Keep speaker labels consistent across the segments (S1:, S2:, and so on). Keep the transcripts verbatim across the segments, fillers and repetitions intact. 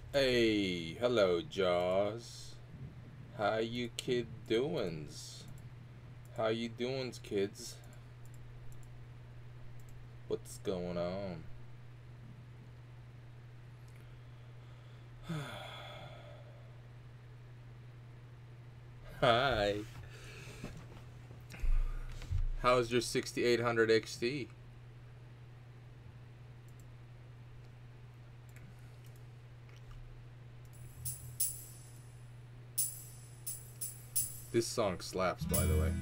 S1: Hey, hello, Jaws. How you kid doings? How you doings, kids? What's going on? Hi. How's your sixty-eight hundred X T? This song slaps, by the way.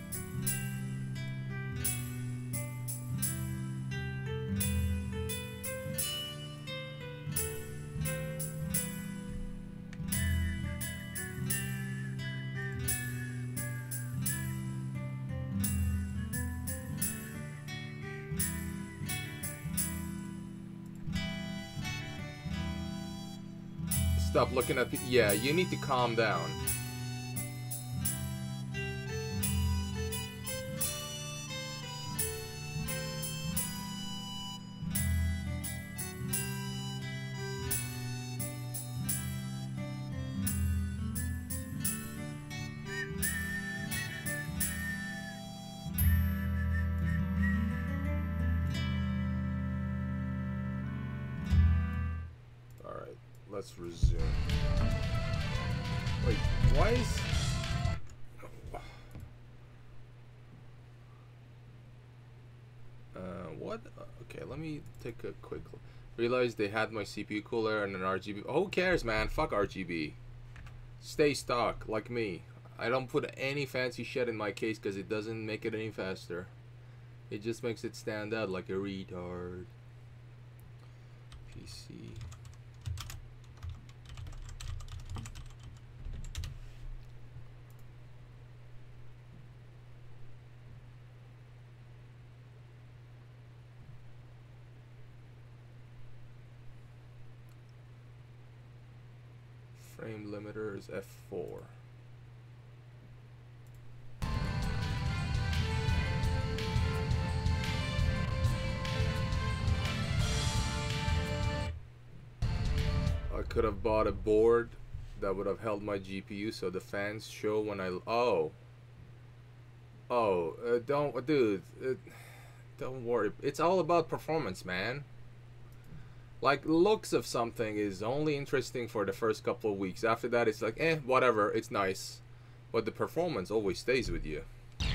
S1: Stop looking at... Yeah, you need to calm down. Alright, let's resume. Wait, why is... Uh, what? Okay, let me take a quick look. Realized they had my C P U cooler and an R G B. Who cares, man? Fuck R G B. Stay stock, like me. I don't put any fancy shit in my case because it doesn't make it any faster. It just makes it stand out like a retard. P C. Frame limiter is F four. I could have bought a board that would have held my G P U so the fans show when I... Oh. Oh, uh, don't... Dude, uh, don't worry. It's all about performance, man. Like, looks of something is only interesting for the first couple of weeks. After that, it's like, eh, whatever, it's nice. But the performance always stays with you.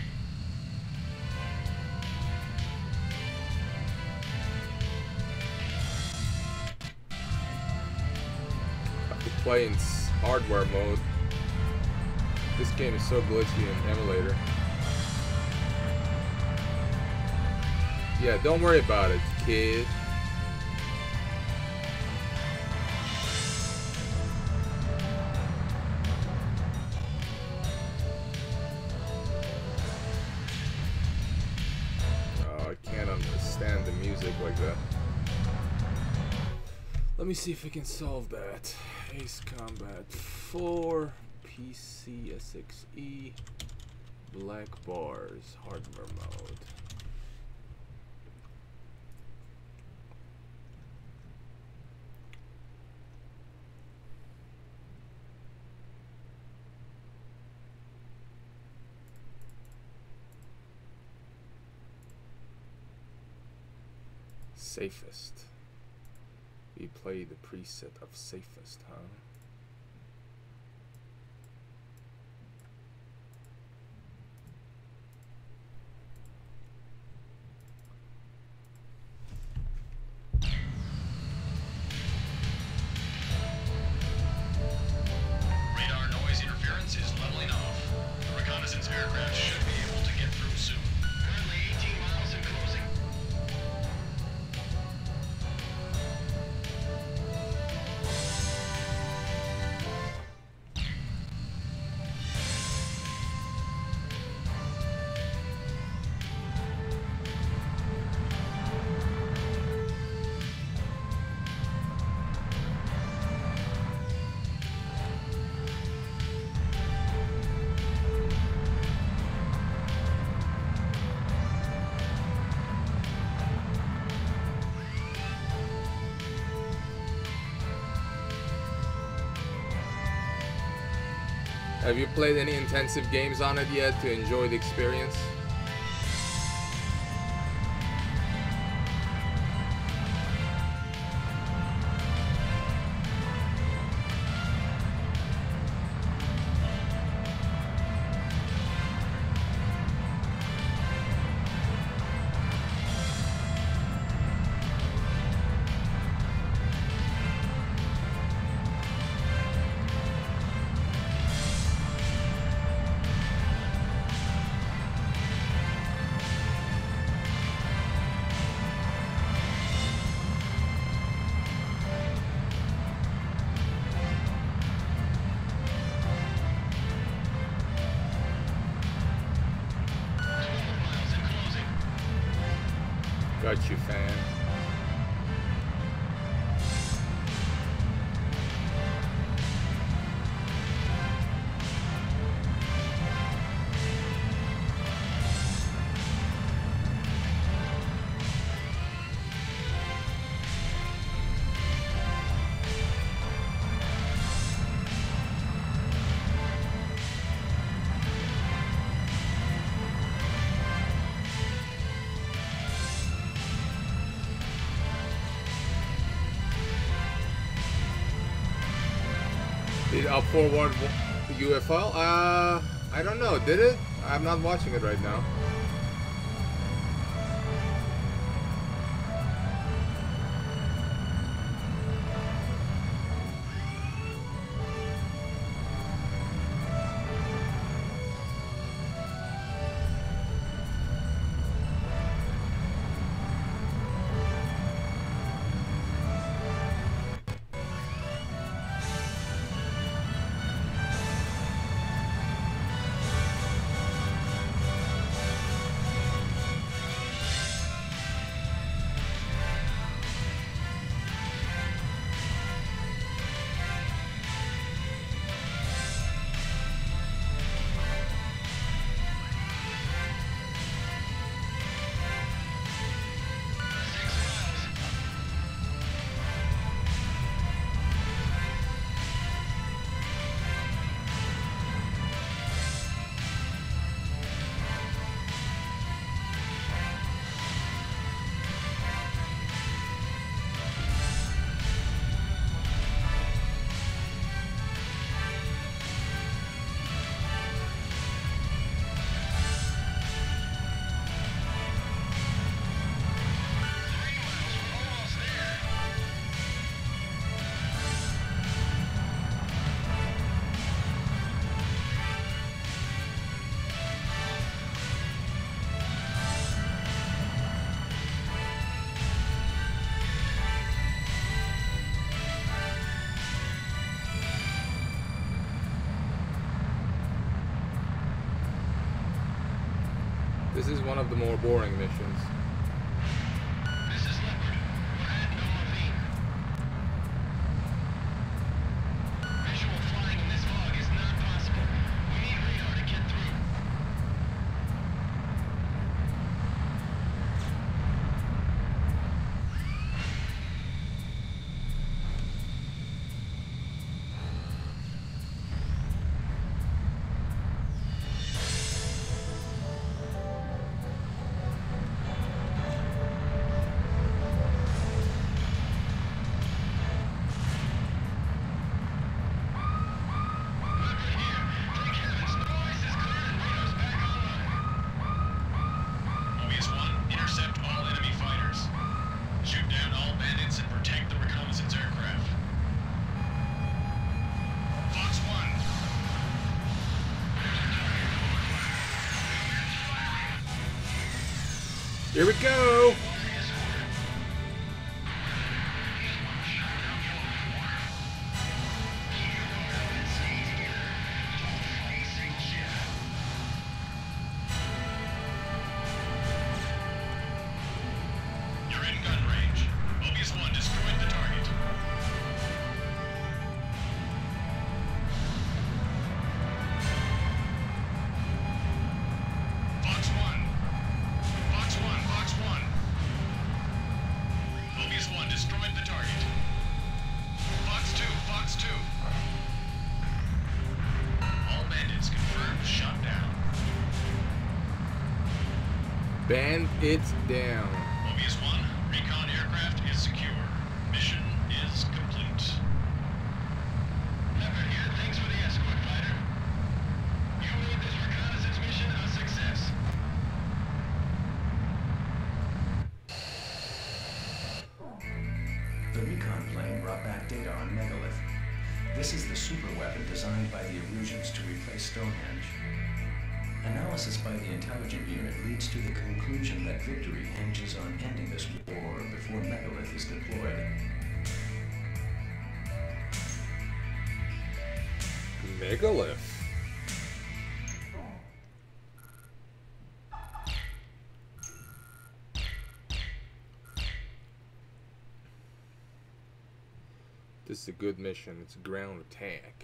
S1: I have to play in hardware mode. This game is so glitchy in emulator. Yeah, don't worry about it, kid. Like that. Let me see if we can solve that. Ace Combat four, P C S X E, black bars, hardware mode. Safest. We play the preset of safest, huh?
S2: Radar noise interference is leveling off. The reconnaissance aircraft should be able to get through soon. Currently eighteen miles and closing.
S1: Have you played any intensive games on it yet to enjoy the experience? Got you, fan. Did up forward U F L? Uh, I don't know. Did it? I'm not watching it right now. This is one of the more boring missions.
S2: This is Leopard. We're at Nova. Visual flying in this fog is not possible. We need radar to get through.
S1: Here we go!
S2: You're in gun range. Mobius one destroyed the target. Fox one. Fox one, Fox one.
S1: Band it down.
S2: Mobius one, recon aircraft is secure. Mission is complete. Leopard here, thanks for the escort, fighter. You made this reconnaissance mission a success.
S3: The recon plane brought back data on Megalith. This is the superweapon designed by the Erusians to replace Stonehenge. Analysis by the intelligent unit leads to the conclusion that victory hinges on ending this war before Megalith is deployed.
S1: Megalith. This is a good mission. It's a ground attack.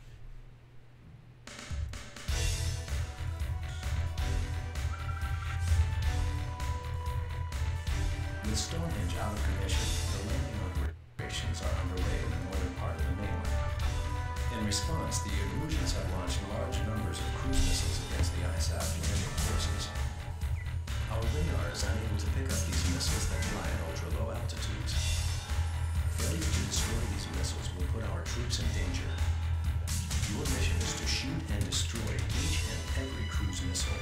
S3: With Stonehenge out of commission, the landing operations are underway in the northern part of the mainland. In response, the Erusians have launched large numbers of cruise missiles against the I S A F landing forces. Our radar is unable to pick up these missiles that fly at ultra-low altitudes. Failure to destroy these missiles will put our troops in danger. Your mission is to shoot and destroy each and every cruise missile.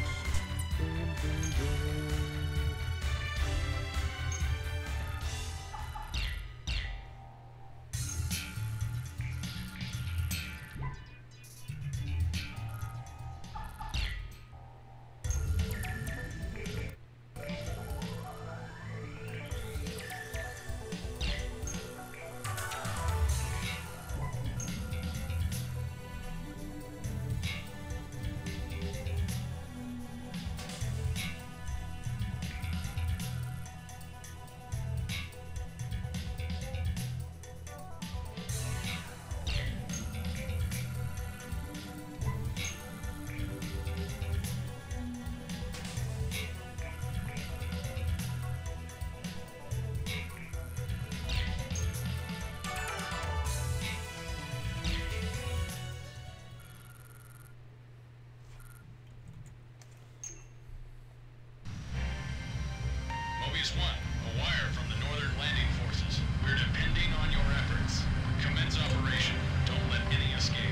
S2: Mobius one, a wire from the Northern Landing Forces. We're depending on your efforts. Commence operation. Don't let any escape.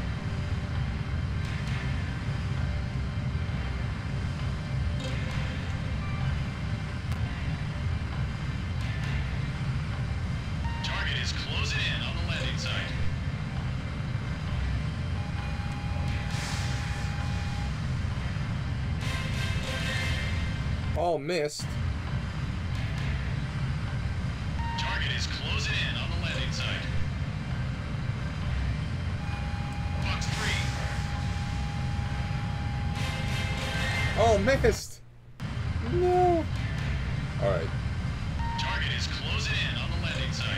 S2: Target is closing in on the landing site.
S1: All missed.
S2: Target is closing in on the landing site. Fox three.
S1: Oh, missed. No. All right.
S2: Target is closing in on the landing site.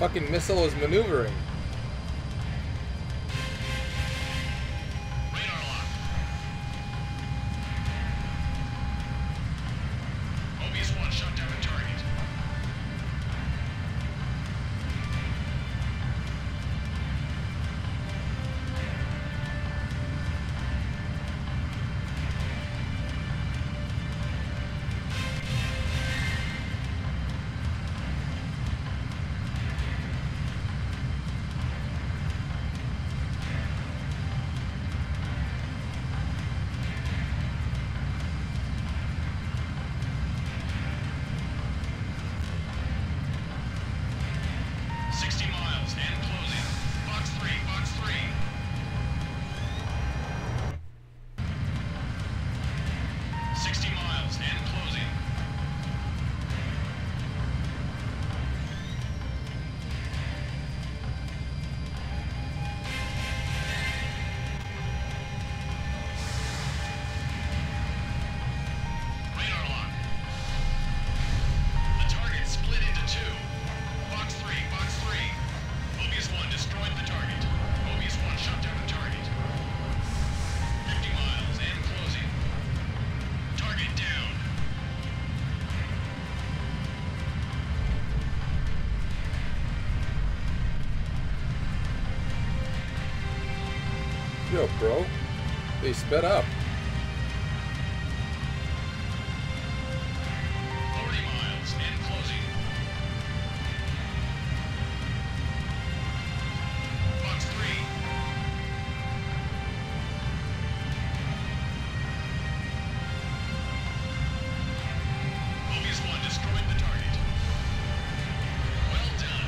S1: fucking missile was maneuvering.
S2: Radar lock. Mobius one shot down a target. sixty miles and closing. Box three, box three. sixty miles and closing. Radar lock. The target split into two. Box three, box three. Mobius one destroyed the target. Mobius one shot down the target. fifty miles and closing. Target down.
S1: Yo, bro. They sped up.
S2: forty miles and closing. Box three. Mobius one destroyed the target. Well done.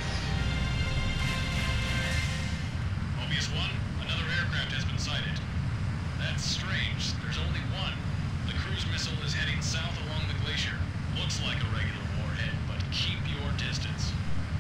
S2: Mobius one, another aircraft has been sighted. That's strange. There's only one. The cruise missile is heading south along the glacier. Looks like a regular warhead, but keep your distance.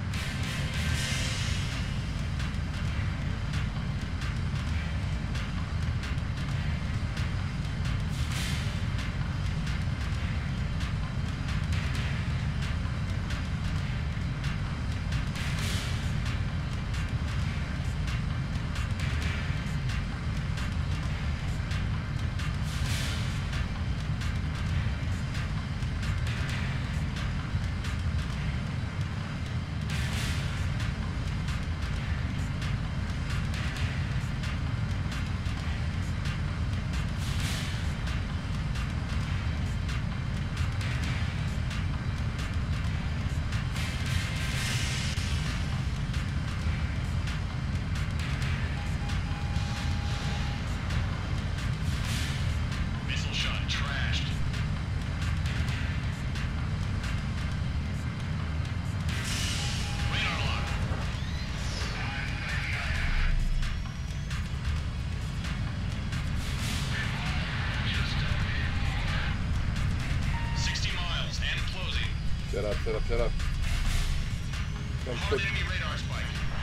S2: Missile shot trashed. Radar lock. sixty miles and closing.
S1: Shut up, shut up, shut up. Come
S2: Hard
S1: quick.
S2: enemy radar spike.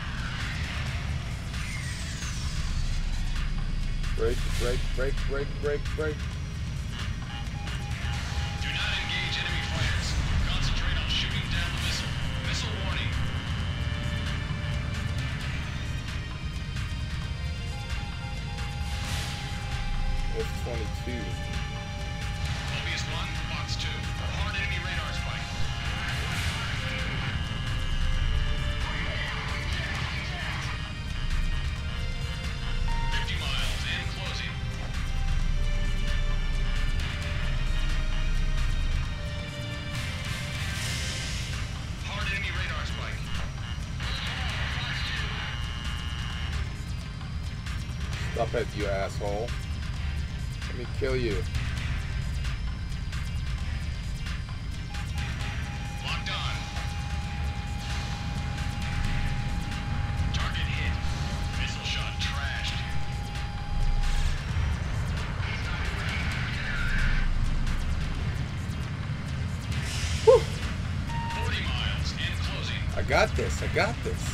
S1: Break, break, break, break, break, break.
S2: Do not engage enemy fighters. Concentrate on shooting down the missile. Missile warning.
S1: F twenty-two.
S2: Mobius one, box two. Hard enemy radar spike. fifty miles and closing. Hard enemy radar spike.
S1: Stop it, you asshole. Let me kill you.
S2: Locked on. Target hit. Missile shot trashed.
S1: Whew.
S2: forty miles and closing.
S1: I got this, I got this.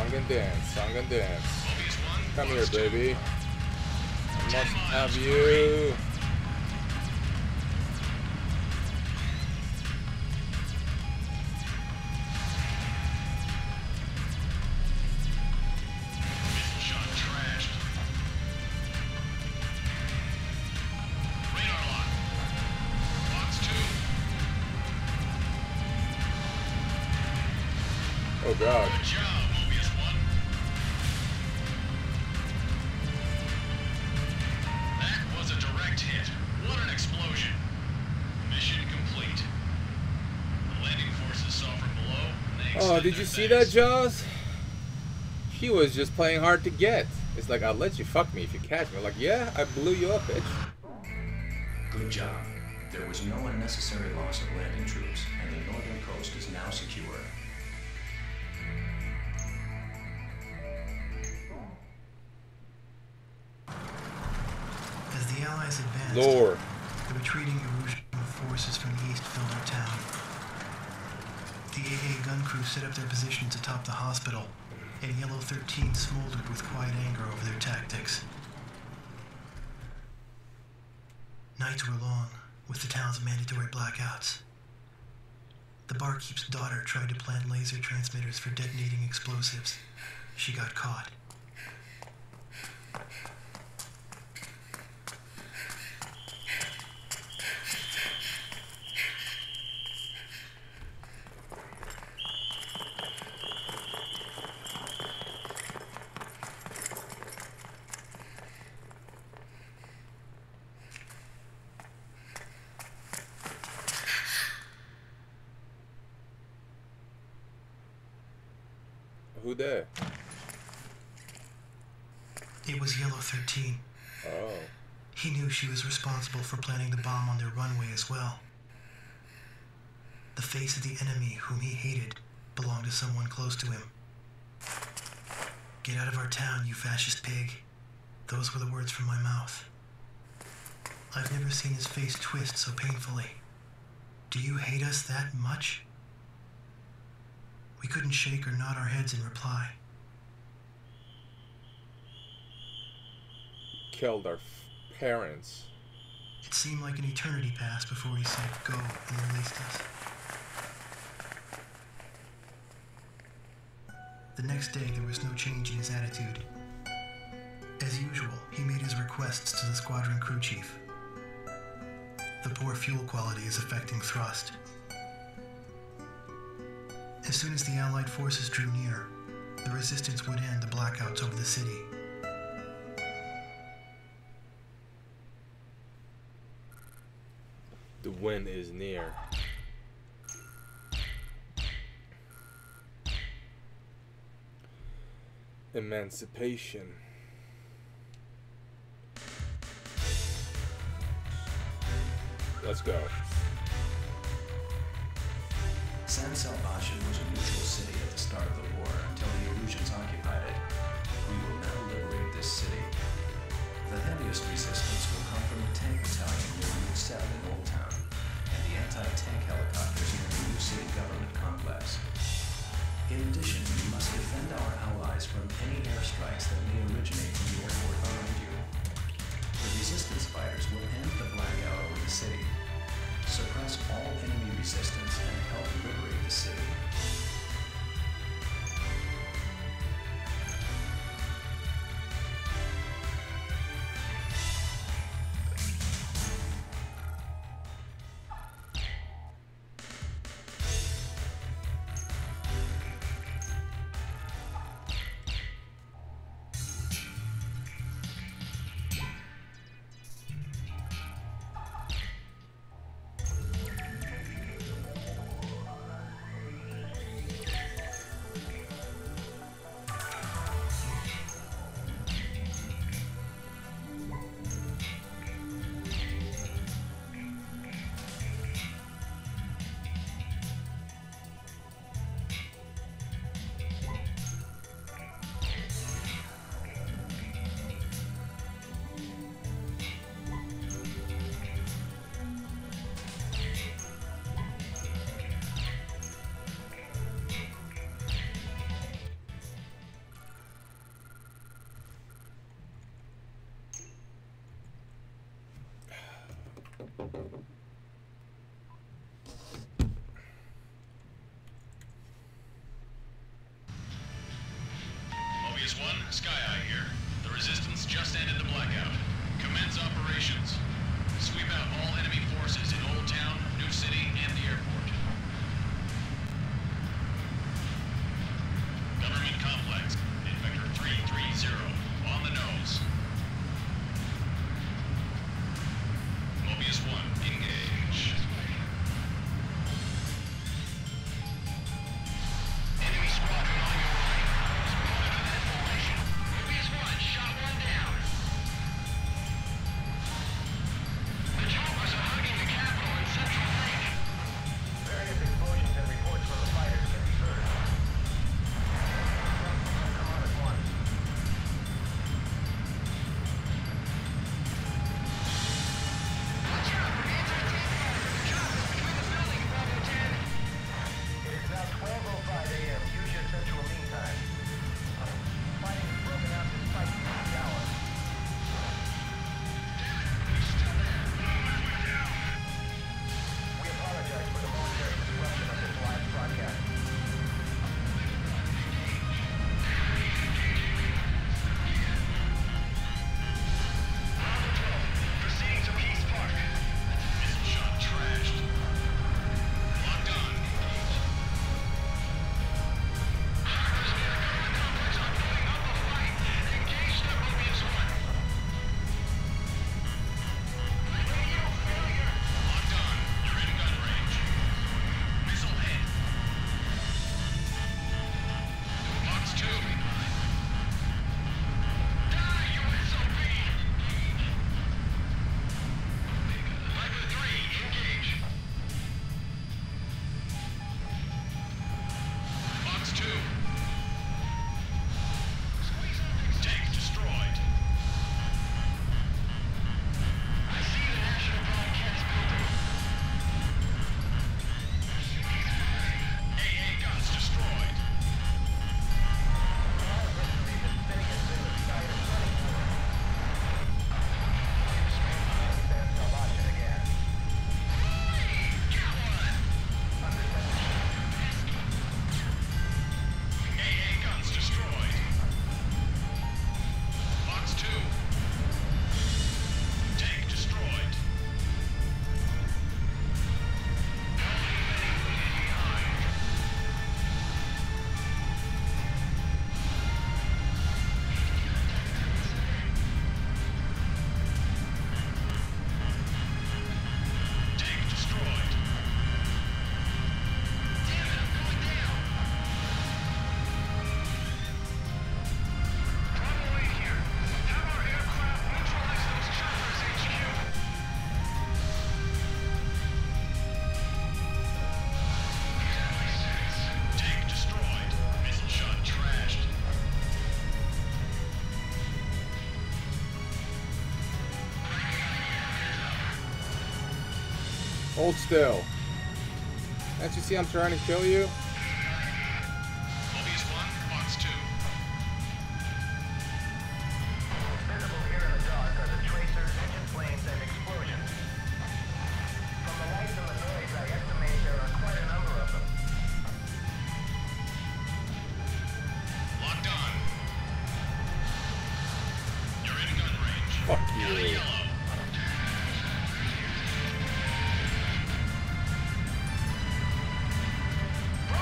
S1: Song and dance, song and dance.
S2: Mobius one.
S1: Come here,
S2: Fox two.
S1: baby. I
S2: Ten
S1: must
S2: miles,
S1: have
S2: hurry.
S1: you.
S2: Missile shot trashed. Radar lock. Fox two.
S1: Oh god.
S2: Good job, Mobius one. That was a direct hit. What an explosion. Mission complete. The landing forces saw from below, and they
S1: Oh,
S2: extend
S1: did
S2: their
S1: you see
S2: thanks.
S1: that, Jaws? He was just playing hard to get. It's like, I'll let you fuck me if you catch me. Like, yeah, I blew you up, bitch.
S3: Good job. There was no unnecessary loss of landing troops, and the northern coast is now secure.
S4: As the Allies advanced,
S1: Lore.
S4: the retreating Erusian forces from the east filled our town. The A A gun crew set up their positions atop the hospital, and Yellow thirteen smoldered with quiet anger over their tactics. Nights were long, with the town's mandatory blackouts. The barkeep's daughter tried to plant laser transmitters for detonating explosives. She got caught.
S1: Who there?
S4: It was Yellow thirteen.
S1: Oh.
S4: He knew she was responsible for planting the bomb on their runway as well. The face of the enemy whom he hated belonged to someone close to him. "Get out of our town, you fascist pig." Those were the words from my mouth. I've never seen his face twist so painfully. "Do you hate us that much?" We couldn't shake or nod our heads in reply.
S1: Killed our f- parents.
S4: It seemed like an eternity passed before he said go and released us. The next day, there was no change in his attitude. As usual, he made his requests to the squadron crew chief. The poor fuel quality is affecting thrust. As soon as the Allied forces drew near, the resistance would end the blackouts over the city.
S1: The win is near. Emancipation. Let's go.
S3: San Salvation was a neutral city at the start of the war until the Erusians occupied it. We will now liberate this city. The heaviest resistance will come from the tank battalion near Route seven in Old Town, and the anti-tank helicopters near the new city government complex. In addition, we must defend our allies from any airstrikes that may originate from the airport behind you. The resistance fighters will end the blackout over the city, suppress all enemy resistance, and help liberate the city.
S2: Mobius one, Sky Eye here. The Resistance just ended the blackout. Commence operations. Sweep out all enemy forces in Old Town, New City, and the airport. Government complex. Vector three three zero. On the nose. Mobius one, engage. Enemy squadron on your right. Spotted an information. Mobius one, shot one down. The choppers are hugging the capital in Central Lake. Various explosions and reports from the fighters can be heard. Come on at once. Watch out for anti-tank choppers between the buildings, Bravo ten. It is now twelve oh five a m Use your central mean time. Fighting is broken out to spike the hour. We apologize for the momentary disruption of this live broadcast. Proceeding to Peace Park. Missile shot trashed. Locked on. Hackers near the government complex are putting up a fight. Engage them, Mobius one. Radio failure. Locked on. You're in gun range. Missile hit. Box two. Die, you S O B! Viper three, engage. Box two. Tank destroyed. I see the National Broadcast building. A A guns destroyed. A A guns destroyed. Box two. Tank destroyed. Tank destroyed. Damn it, I'm going down. Bravo eight here. Have our aircraft neutralize those choppers, H Q. Tank destroyed. Missile shot trashed.
S1: Hold still. Can't you see I'm trying to kill you?
S2: Mobius one, box two.
S5: Visible here in the dark are the tracers, engine flames, and explosions. From the lights and the noise, I estimate there are quite a number of them.
S2: Locked on. You're in gun range.
S1: Fuck
S2: Got a
S1: you.
S2: yellow.
S5: Bravo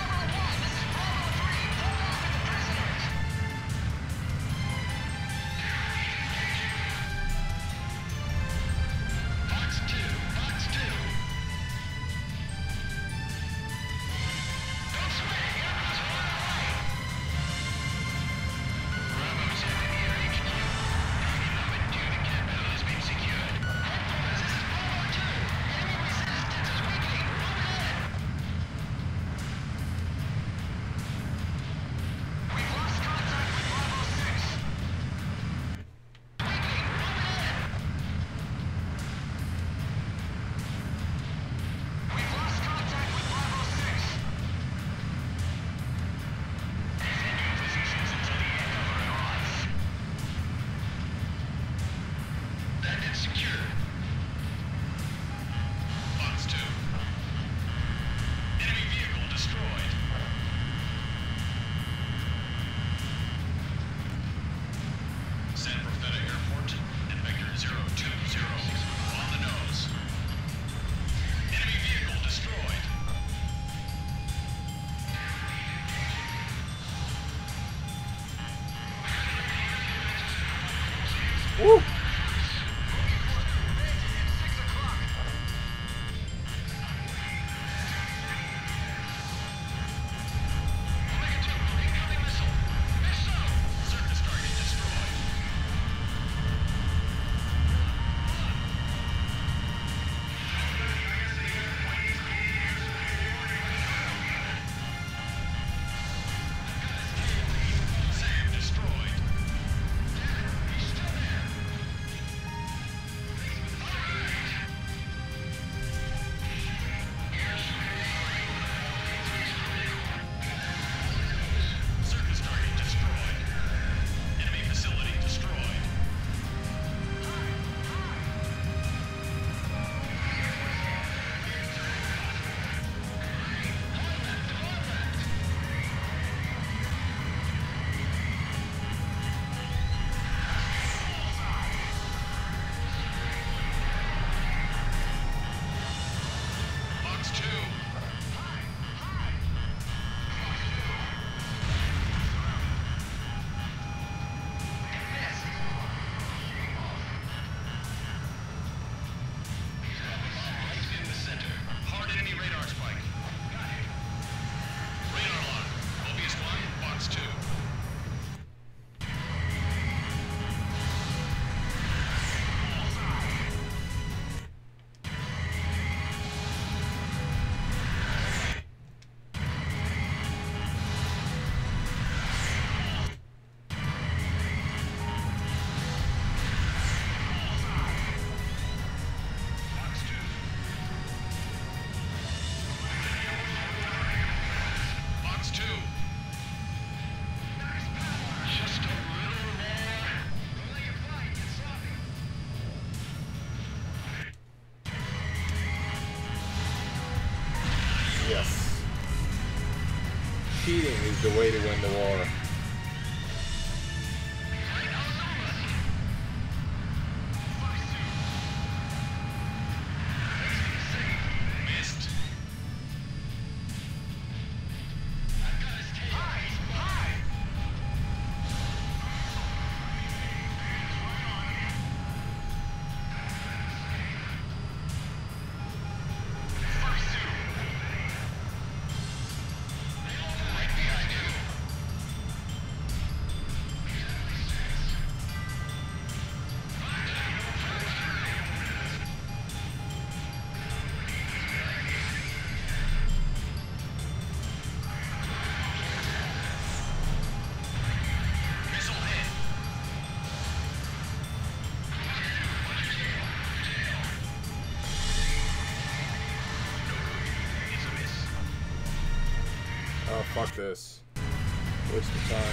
S1: Yes. Cheating is the way to win the war.
S2: Missed.
S1: Oh, fuck this. Waste of time.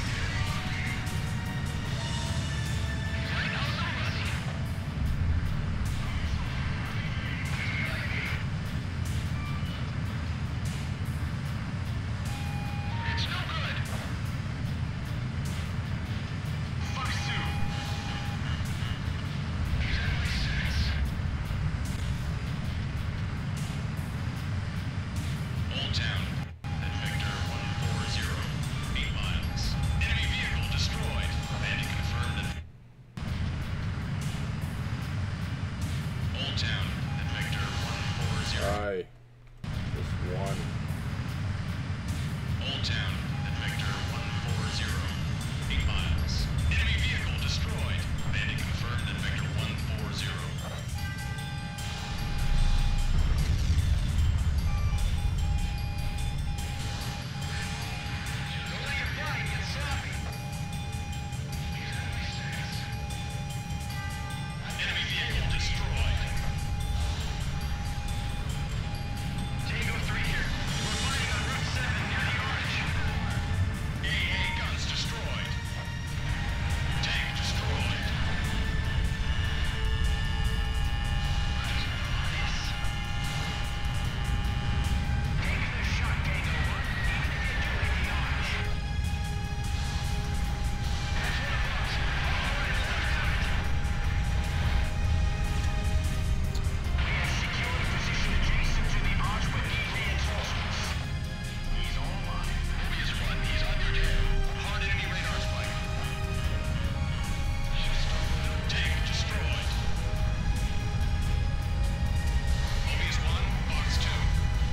S2: Old Town. At Victor one four zero. Eight miles. Enemy vehicle destroyed. Bandit confirmed that. Old Town. At Victor one four zero.
S1: Aye. Just one.
S2: Old Town. At Victor one four zero. Eight miles. Enemy vehicle destroyed. Bandit confirmed that Victor one four zero. Enemy vehicle destroyed. Tango three here. We're fighting on Route seven near the Arch. A A guns destroyed. Tank destroyed. Taking a shot, Tango one. Even if you do hit the Arch. That's one of us. All right, left on it. We have secured a position adjacent to the Arch with need reinforcements. He's online. Mobius one, he's on your tail. Hard enemy radar spike. Tank destroyed. Mobius one, box two.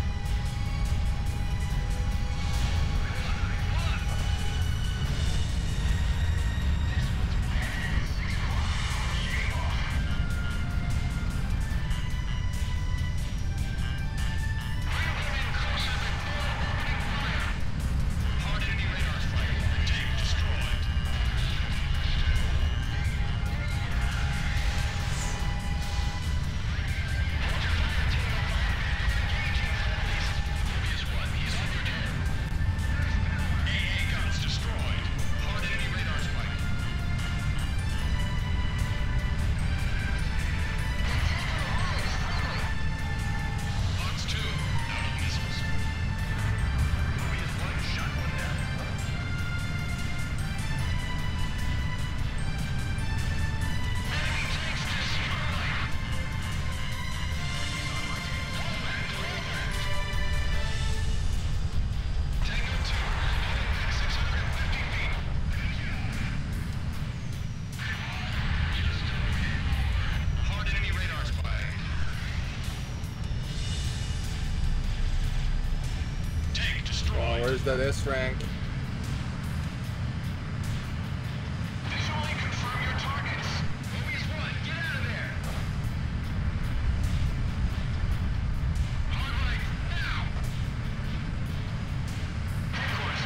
S2: Hard enemy radar spike. Tank destroyed. Mobius one, he's on your tail. A A guns destroyed. Hard enemy radar spike. Box two, out of missiles. Mobius one, shot one down. Enemy tanks destroyed. He's on my tail. Fall back to full fast. Tango two, heading six hundred fifty feet. Hard enemy radar spike. Tank destroyed.
S1: Oh, where's that S rank?
S2: Visually confirm your targets. Mobius one, get out of there. Hard right, now. Headquarters,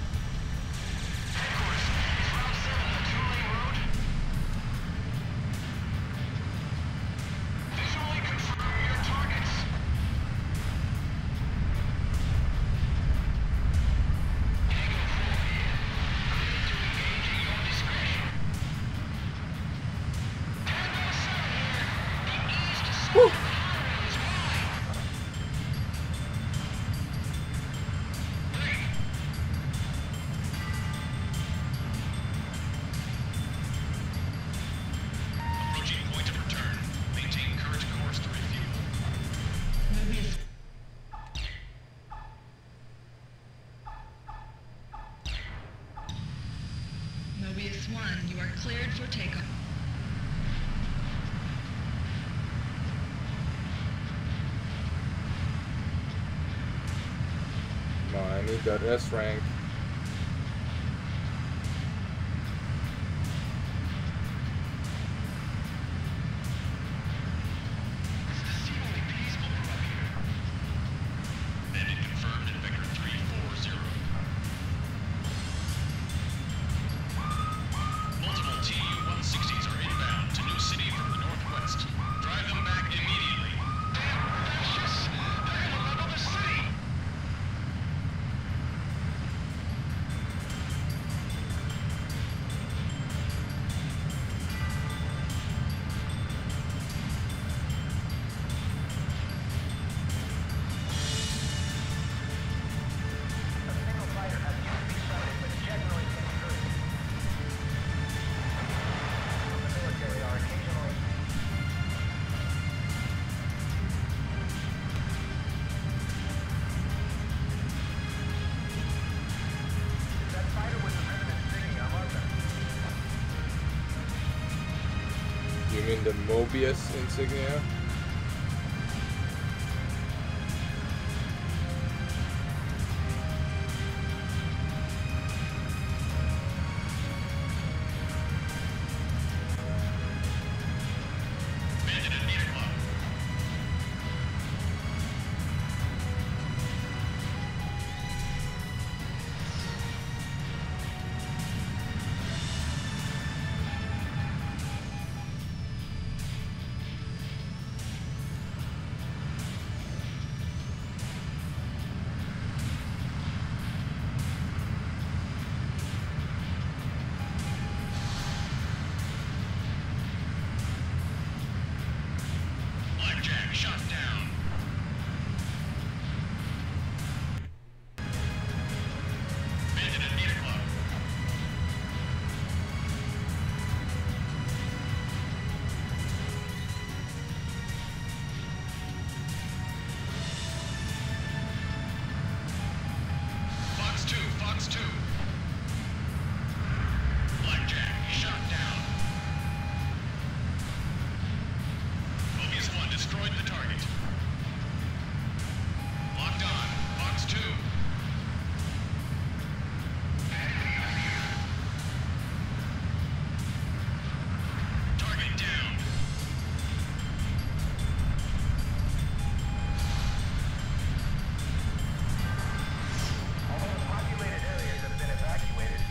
S2: headquarters, is Route seven the two-lane road?
S6: one, you are cleared for takeoff.
S1: Come on, I need that S rank. You mean the Mobius insignia?
S2: Shot down. Bandit at eight o'clock. Fox two, Fox two. Blackjack, shot down. Mobius one destroyed the target. Locked on. Fox two. Target down.
S5: Although the populated areas have been evacuated,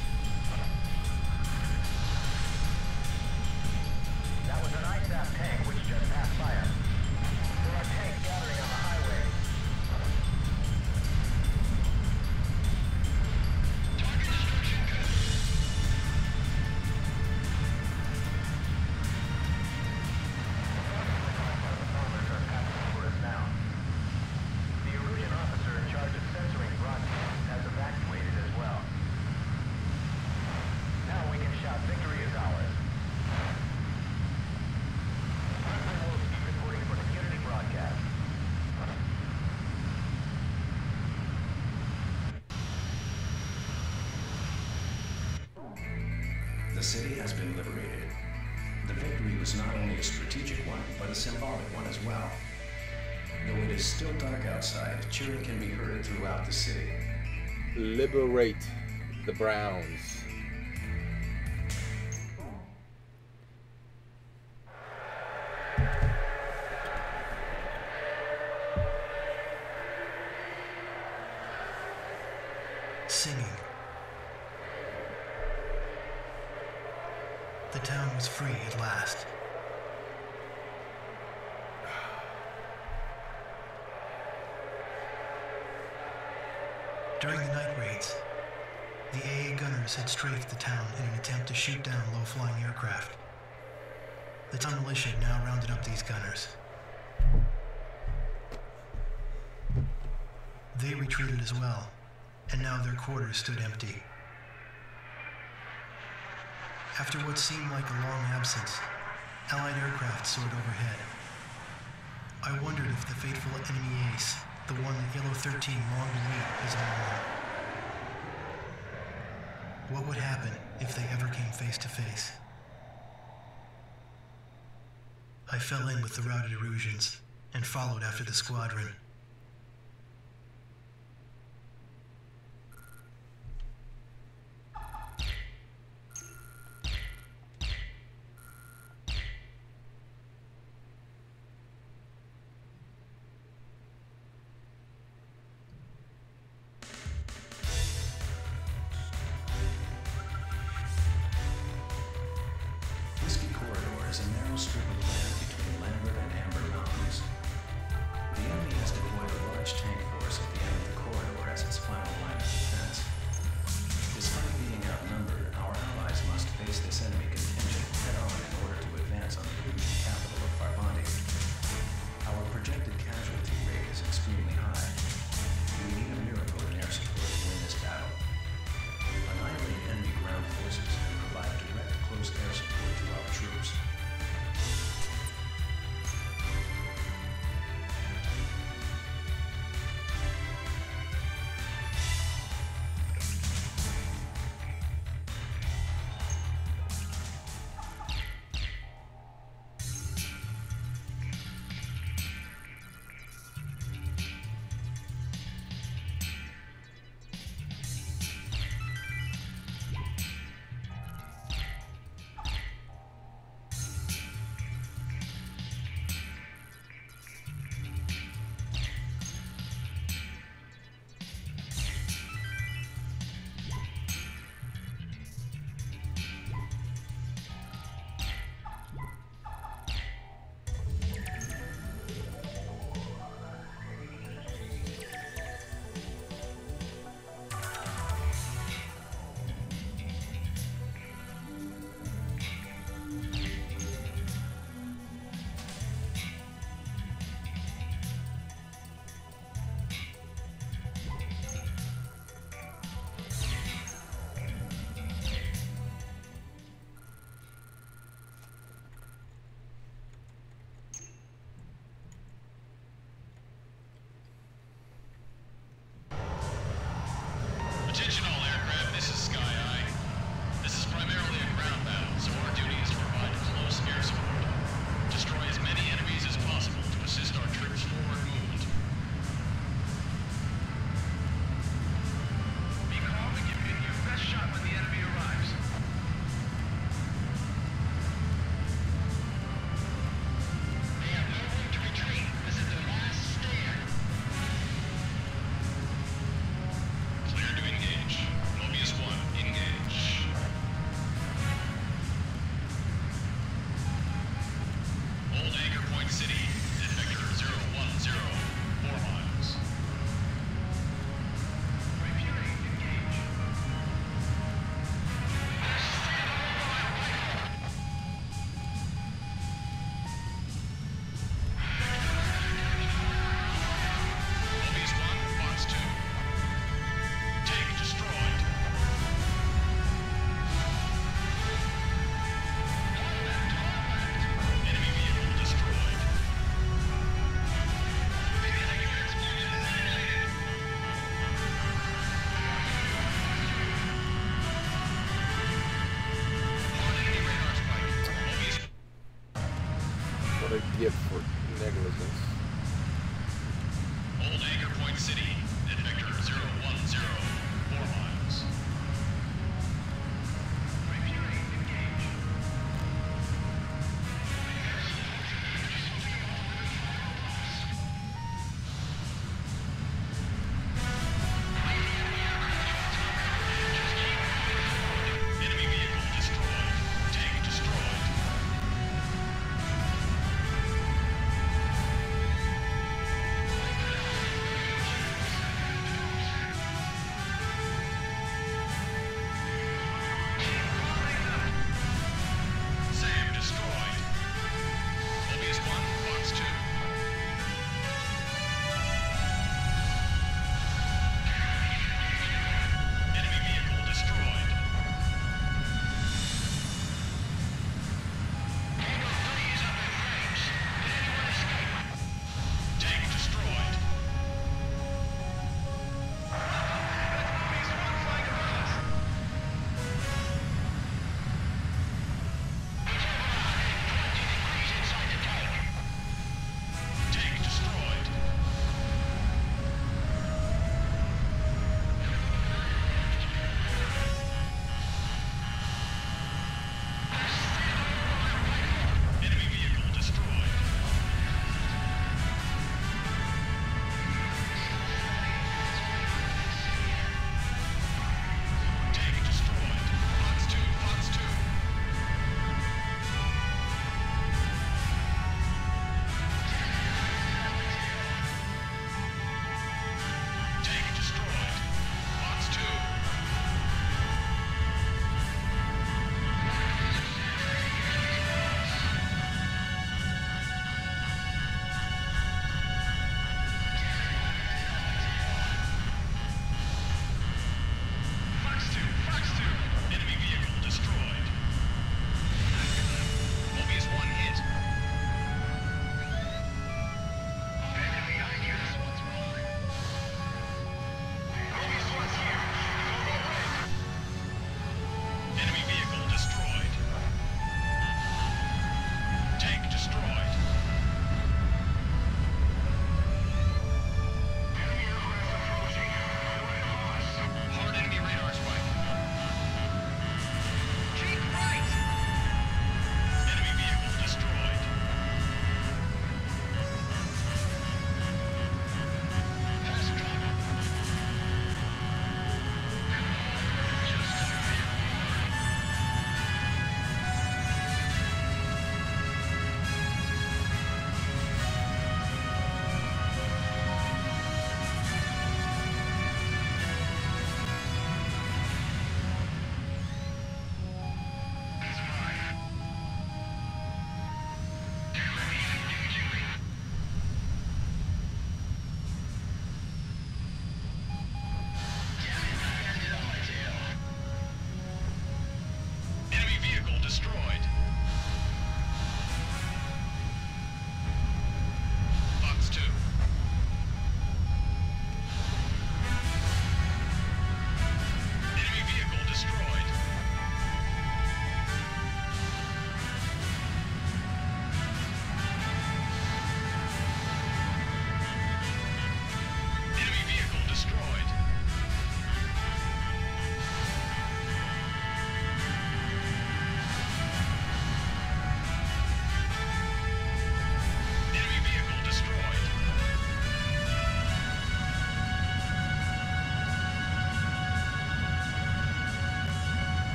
S5: that was an I S A F tank which just passed fire. There are tanks gathering on the highway.
S2: Target destruction good.
S5: Performers are passing for us now. The Erusian officer in charge of censoring broadcasts has evacuated as well. Now we can shout victory is ours. Wesley Wolski reporting for the Unity broadcast.
S3: The city has been liberated. The victory was not only a strategic one, but a symbolic one as well. Though it is still dark outside, cheering can be heard throughout the city.
S1: Liberate the Browns.
S4: Singing. The town was free at last. During the night raids, the A A gunners had strafed the town in an attempt to shoot down low-flying aircraft. The town militia now rounded up these gunners. They retreated as well, and now their quarters stood empty. After what seemed like a long absence, Allied aircraft soared overhead. I wondered if the fateful enemy ace, the one that Yellow thirteen longed to meet, is on What would happen if they ever came face to face? I fell in with the routed Erusians and followed after the squadron.
S3: Whiskey Corridor is a narrow strip of land between Lambert and Amber Mountains. The enemy has developed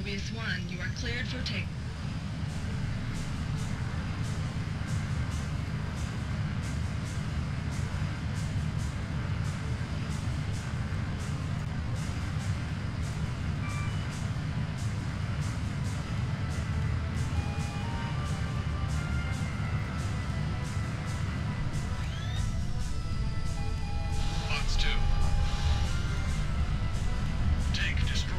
S6: Mobius one, you are cleared for take.
S2: Fox two. Tank destroyed.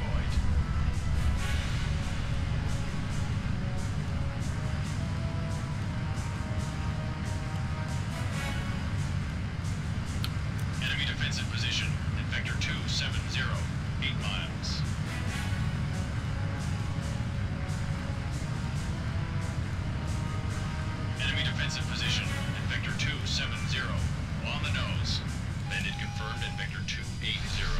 S2: Enemy defensive position in Vector two seven zero, eight miles. Enemy defensive position in Vector two seven zero, on the nose. Bandit confirmed in Vector two eight zero.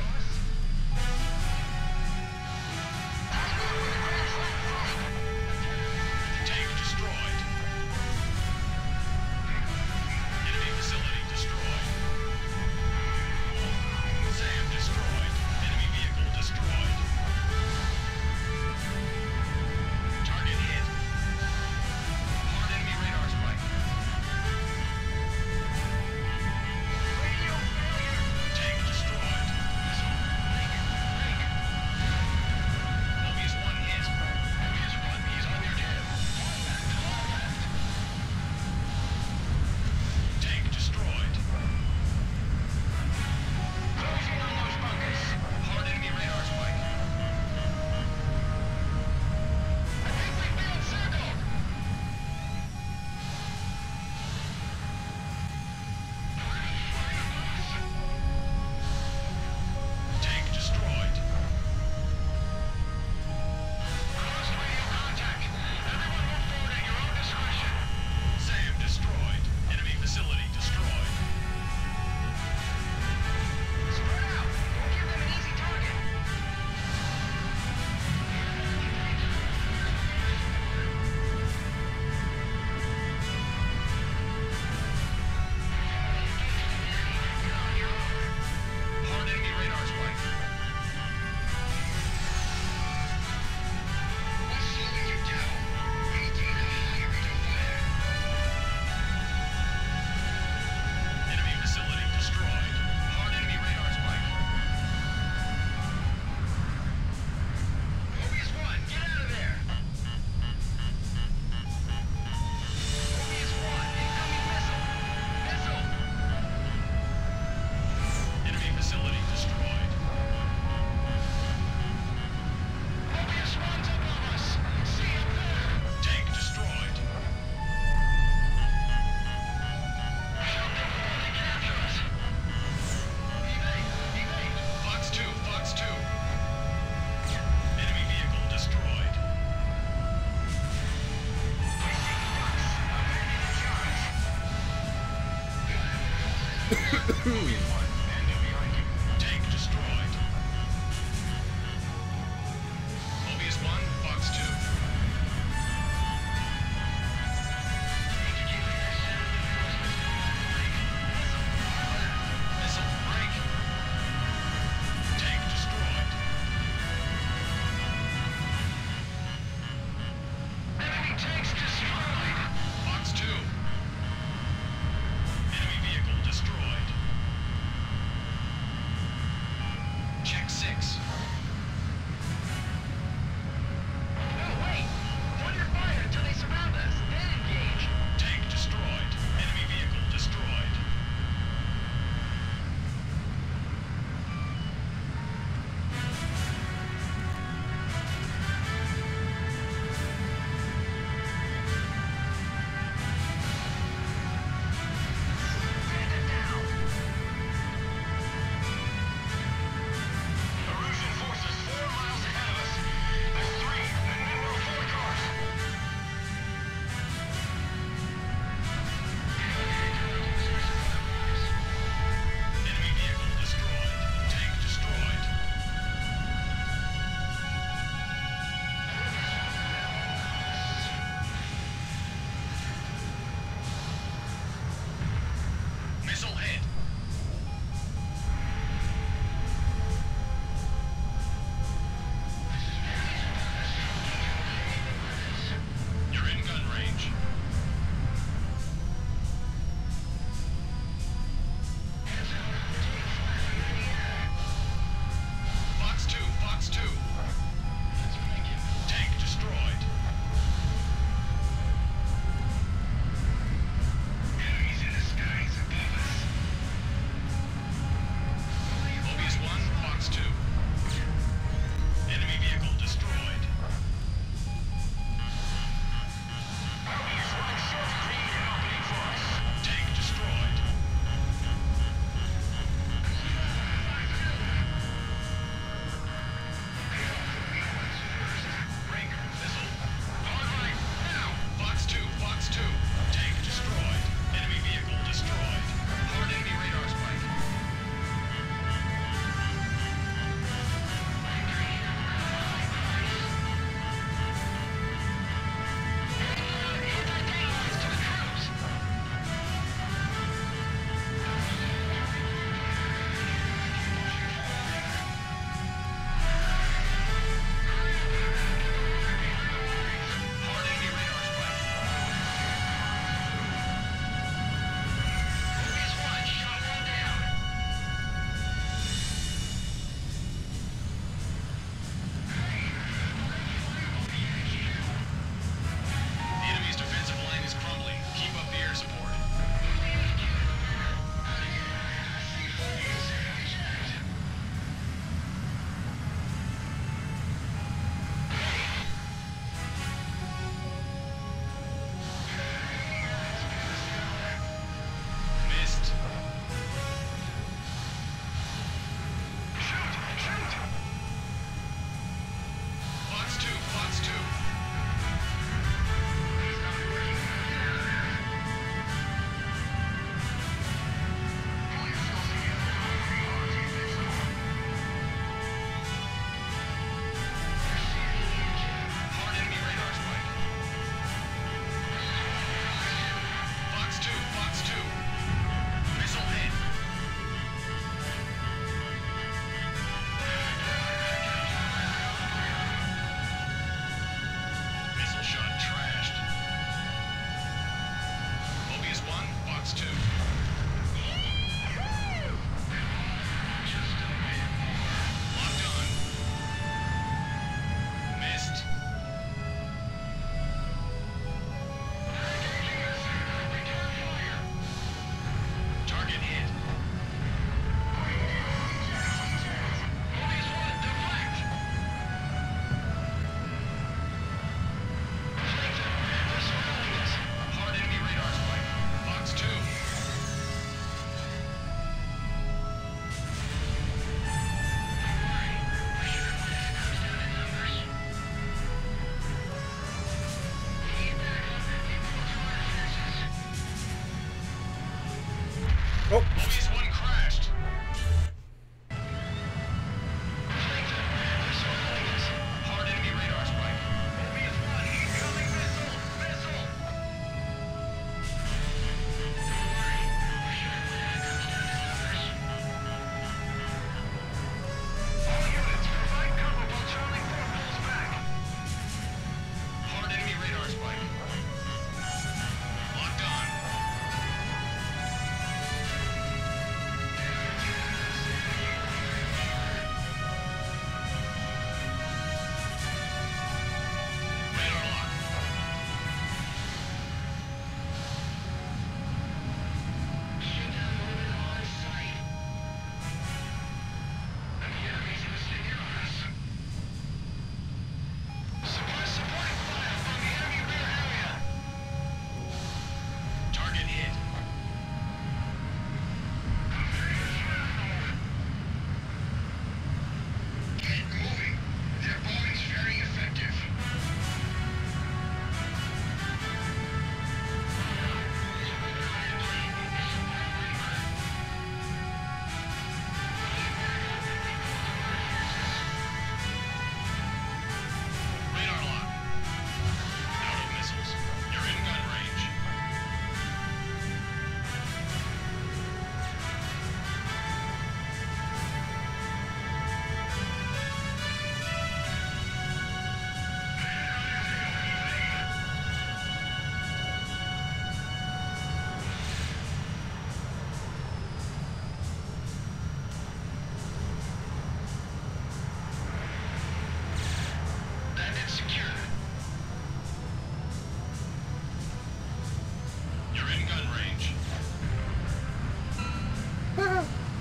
S2: Tank destroyed. Enemy facility destroyed. SAM destroyed. Enemy vehicle destroyed. Target hit. Hard enemy radar strike. Tank destroyed. Mobius one hit. Mobius one, he's on your tail. Tank destroyed. Closing on those bunkers. Hard enemy radar spike. I think we've been encircled. Tank destroyed. Cross radio contact. Everyone move forward at your own discretion. SAM destroyed. Enemy facility destroyed. Spread out. Don't give them an easy target. Hard enemy radar spike. Slowing you down. Maintain a high rate of fire. Enemy facility destroyed. Hard enemy radar spike. Mobius one, get out of there. Mobius one, incoming missile. Missile. Enemy facility destroyed. Mobius one's above us. See up there. Tank destroyed. Shoot them before they capture us. Evade, evade. Fox two, Fox two. Enemy vehicle destroyed. Placing Fox. Abandon the charge. Mobius one, and they're behind you. Tank destroyed. Mobius one, Fox two. Missile break. Tank destroyed. Enemy tanks destroyed. Fox two. Enemy vehicle destroyed.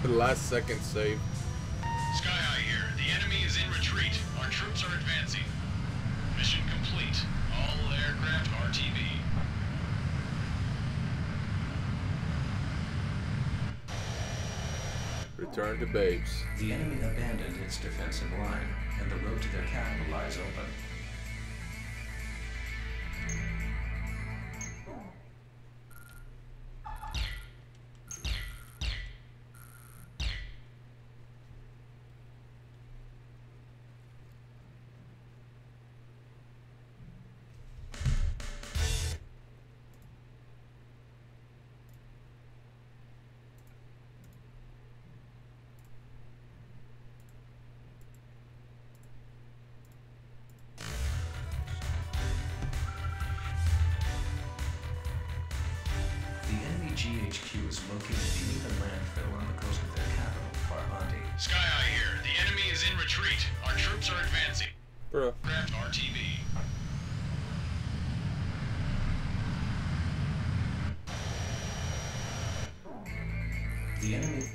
S1: Last second save.
S2: Sky High here. The enemy is in retreat. Our troops are advancing. Mission complete. All aircraft R T B.
S1: Return to base.
S3: The enemy abandoned its defensive line, and the road to their capital lies open. G H Q is located beneath a landfill on the coast of their capital, Farbanti.
S2: Sky High here. The enemy is in retreat. Our troops are advancing.
S1: Bro.
S2: Aircraft R T B.
S3: The enemy...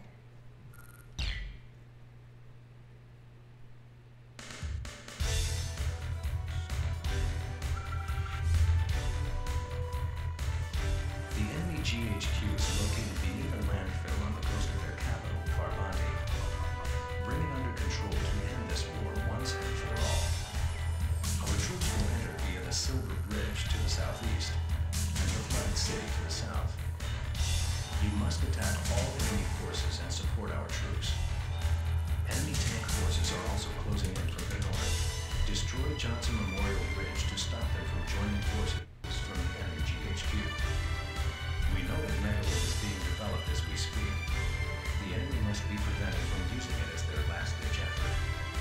S3: G H Q is located beneath a landfill on the coast of their capital, Farbanti. Bring it under control to end this war once and for all. Our troops will enter via the Silver Bridge to the southeast and the flooded city to the south. You must attack all enemy forces and support our troops. Enemy tank forces are also closing in from the north. Destroy Johnson Memorial Bridge to stop them from joining forces from the enemy G H Q. We know that Megalith is being developed as we speak. The enemy must be prevented from using it as their last-ditch effort.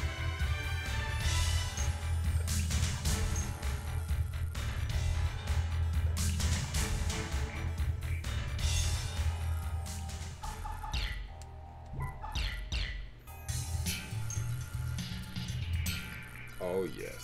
S1: Oh, yes.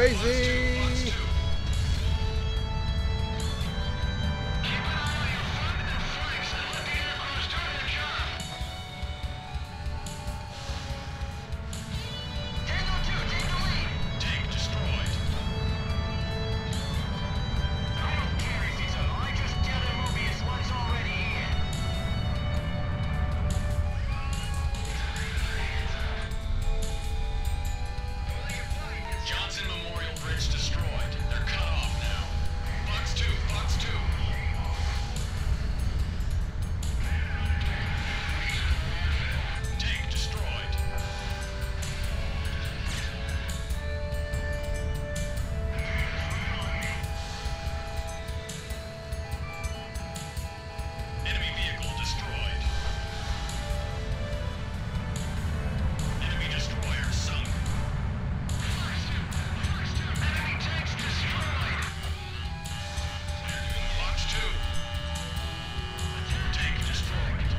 S1: crazy.
S2: Tank destroyed. Johnson Memorial Bridge destroyed. They're cut off now. Fox two, Fox two. Tank destroyed. Enemy vehicle destroyed. Enemy destroyer sunk. Enemy tanks destroyed. Fox two. Tank destroyed.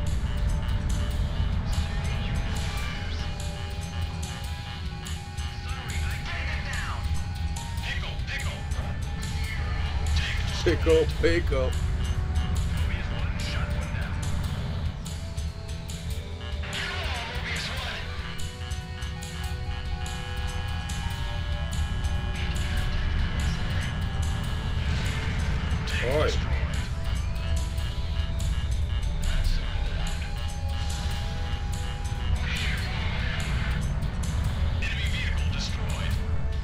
S2: Sorry, I take it down. Pickle, pickle. Tank destroyed.
S1: Pickle, pickle.
S2: Mobius one shot one down. Get all, Mobius one. Tank
S1: Oi.
S2: destroyed. Enemy vehicle destroyed.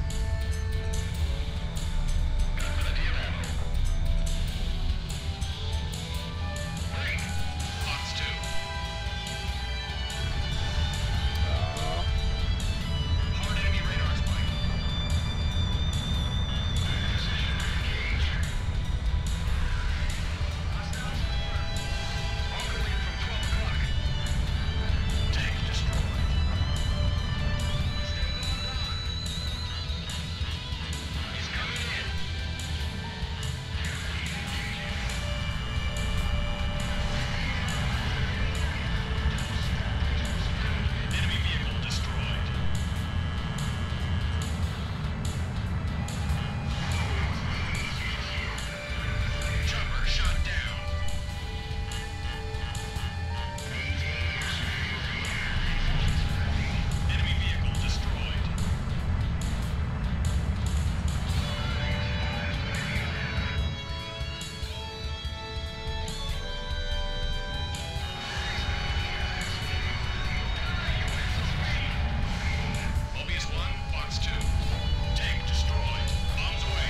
S2: Got plenty of ammo. Break. Fox two. Hard enemy radar spike. Vulcan lead from twelve o'clock. Tank destroyed. He's coming in. Enemy vehicle destroyed. Chopper shot down. Enemy vehicle destroyed. Mobius one, Fox two. Tank destroyed. Bombs away.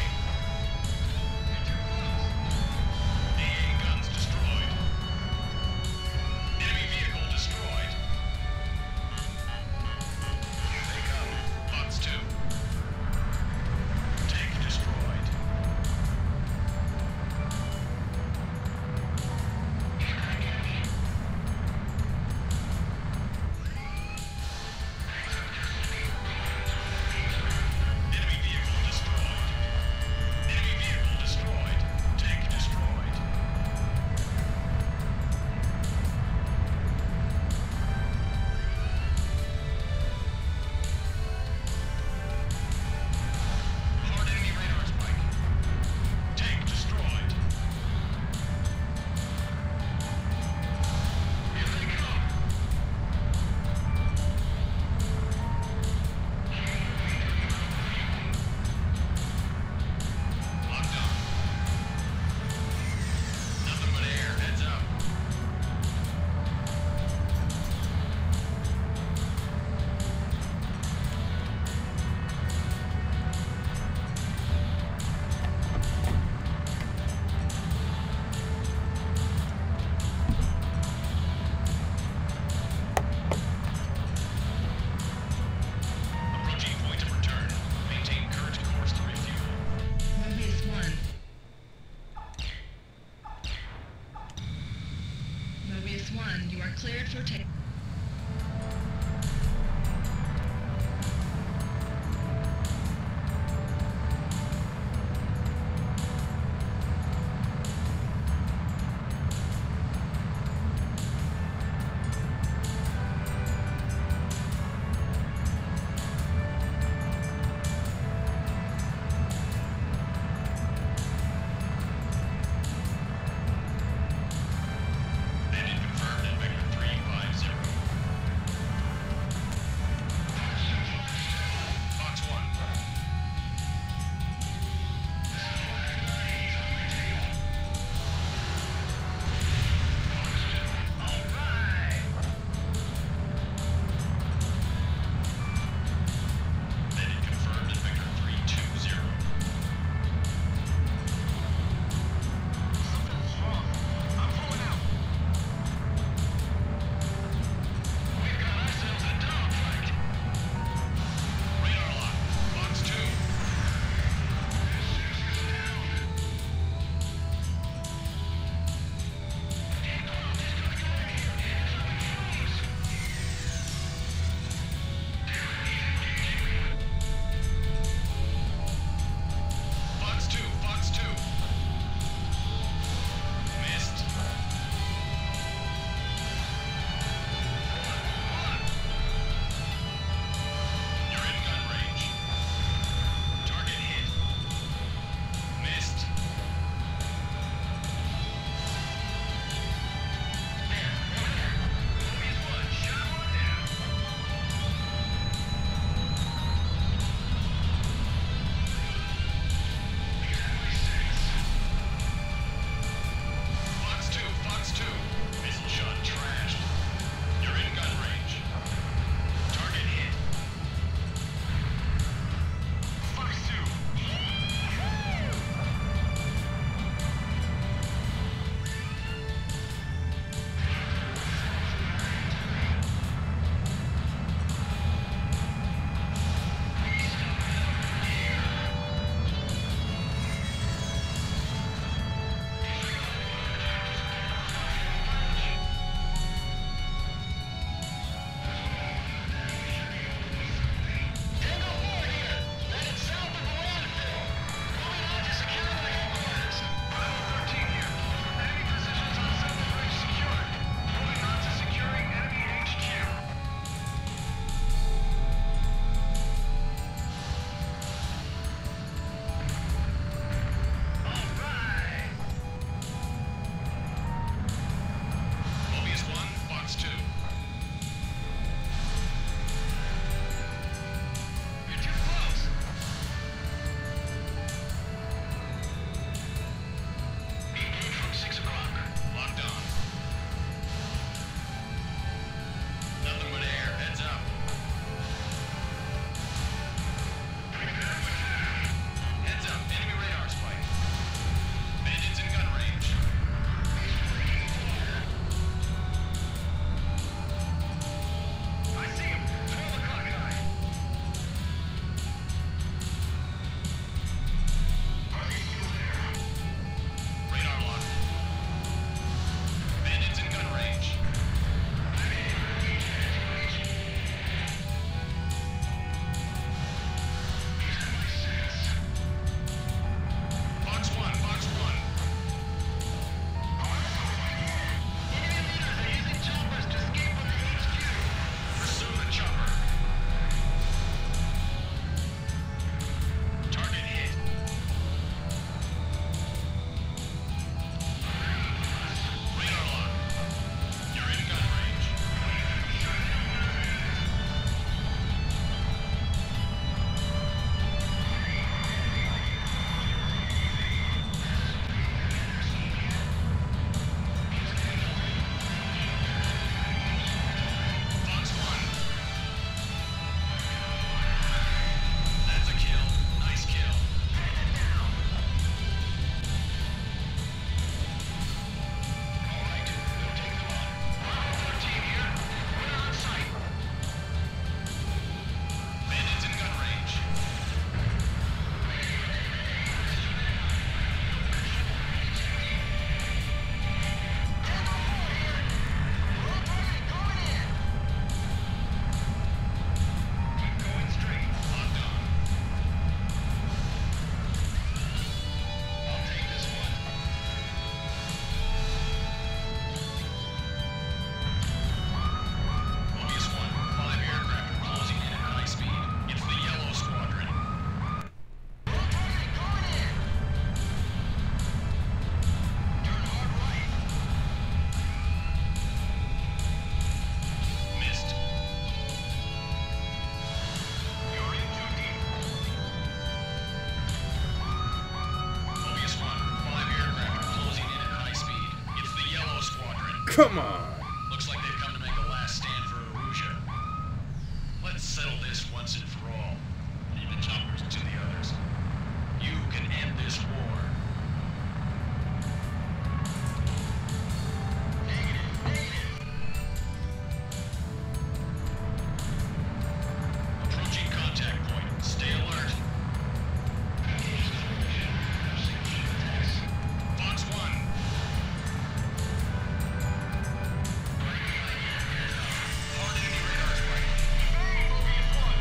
S2: A A guns destroyed. Enemy vehicle destroyed. They come. Fox two. Tank destroyed. Enemy vehicle destroyed. Enemy vehicle destroyed. Tank destroyed. Hard enemy radar spike. Tank destroyed. Here they come. Locked up. Nothing but air. Heads up. Approaching point of return. Maintain current course to refuel.
S6: Mobius one. Mobius one, you are cleared for take.
S1: Come on.
S2: Looks like they've come to make a last stand for Aruja. Let's settle this once and for all. Leave the choppers to the others. You can end this war. Negative, negative. Approaching contact point. Stay alert. Fox one. Hard enemy radar strike. Mobius one.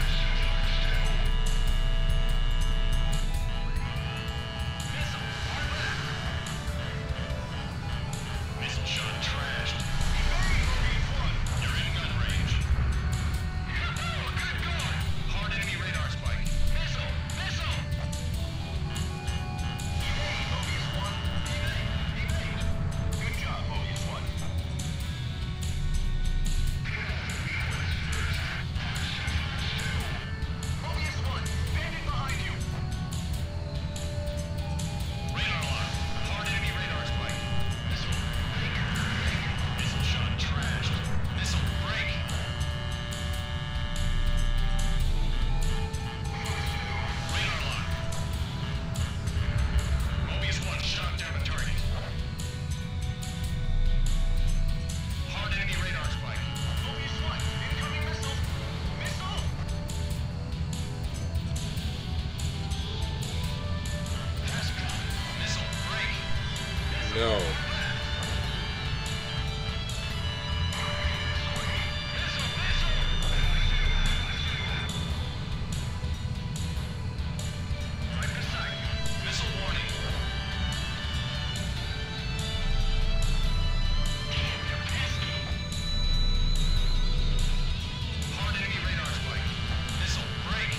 S2: Missile. Hard left. Missile shot trashed. Mobius one. You're in gun range. Good going. Hard enemy radar spike. Missile. Missile. Evade, Mobius one. Evade. Evade. Good job, Mobius one. Mobius one, standing behind you. Radar alarm. Hard enemy radar spike. Missile. Missile shot trashed. Missile break. Radar alarm. Mobius one shot down the target. Hard enemy radar spike. Mobius one, incoming missile. Missile. Pascal. Missile break.
S1: No.
S2: Missile, missile. Right beside you. Missile warning. Damn, they're pesky. Hard enemy radar spike. Missile break.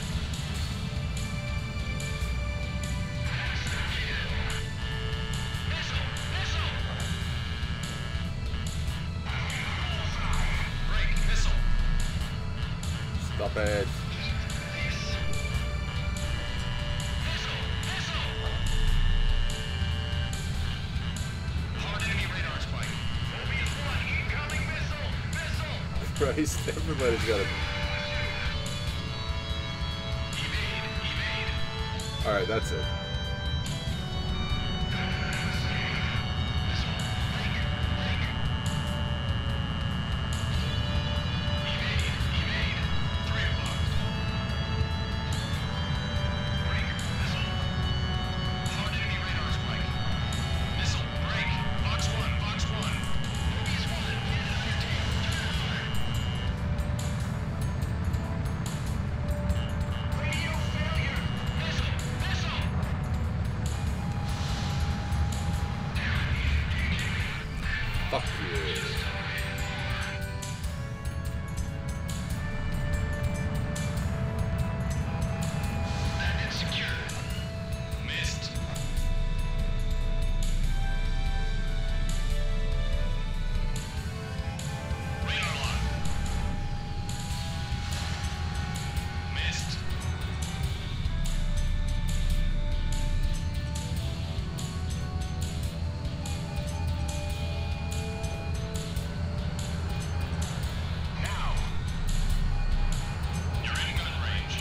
S2: Missile, missile. Break, missile.
S1: Stop it.
S2: Missile, missile. Hard enemy radar spike. Mobius one, incoming missile. Missile.
S1: Christ, everybody's got it.
S2: Evade, evade.
S1: Alright, that's it.
S2: Evade, evade. Three o'clock. Break, missile. Hard enemy radar spike. Missile, break. Fox one, Fox one. Mobius one, get it on your tail. Turn hard. Radio failure. Missile, missile.
S1: Fuck you.
S2: Bandit secured. Missed. Radar lock. Missed. Now. You're in gun range.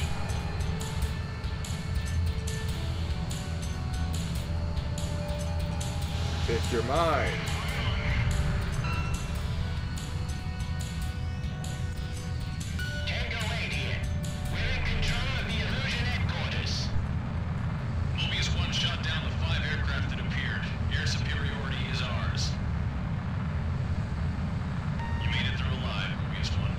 S1: Pick your mind.
S2: Tango eight here. We're in control of the Illusion headquarters. Mobius one shot down the five aircraft that appeared. Air superiority is ours. You made it through alive, Mobius one.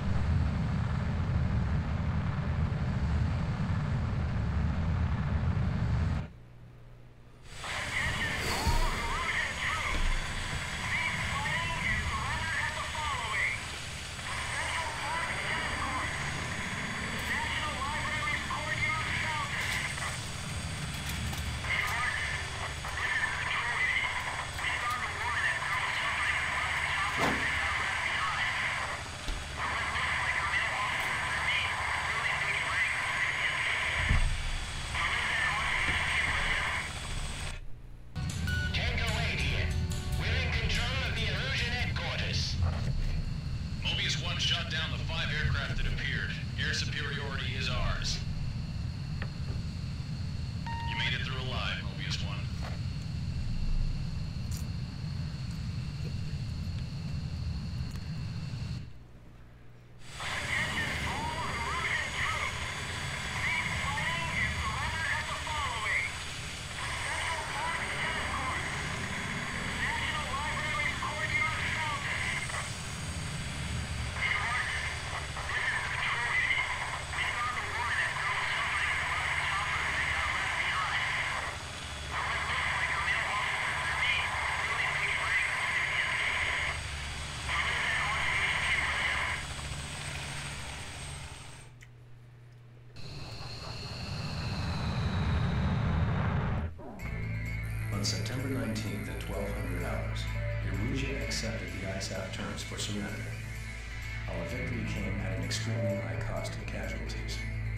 S3: On September nineteenth at twelve hundred hours, Erusia accepted the I S A F terms for surrender. Our victory came at an extremely high cost in casualties.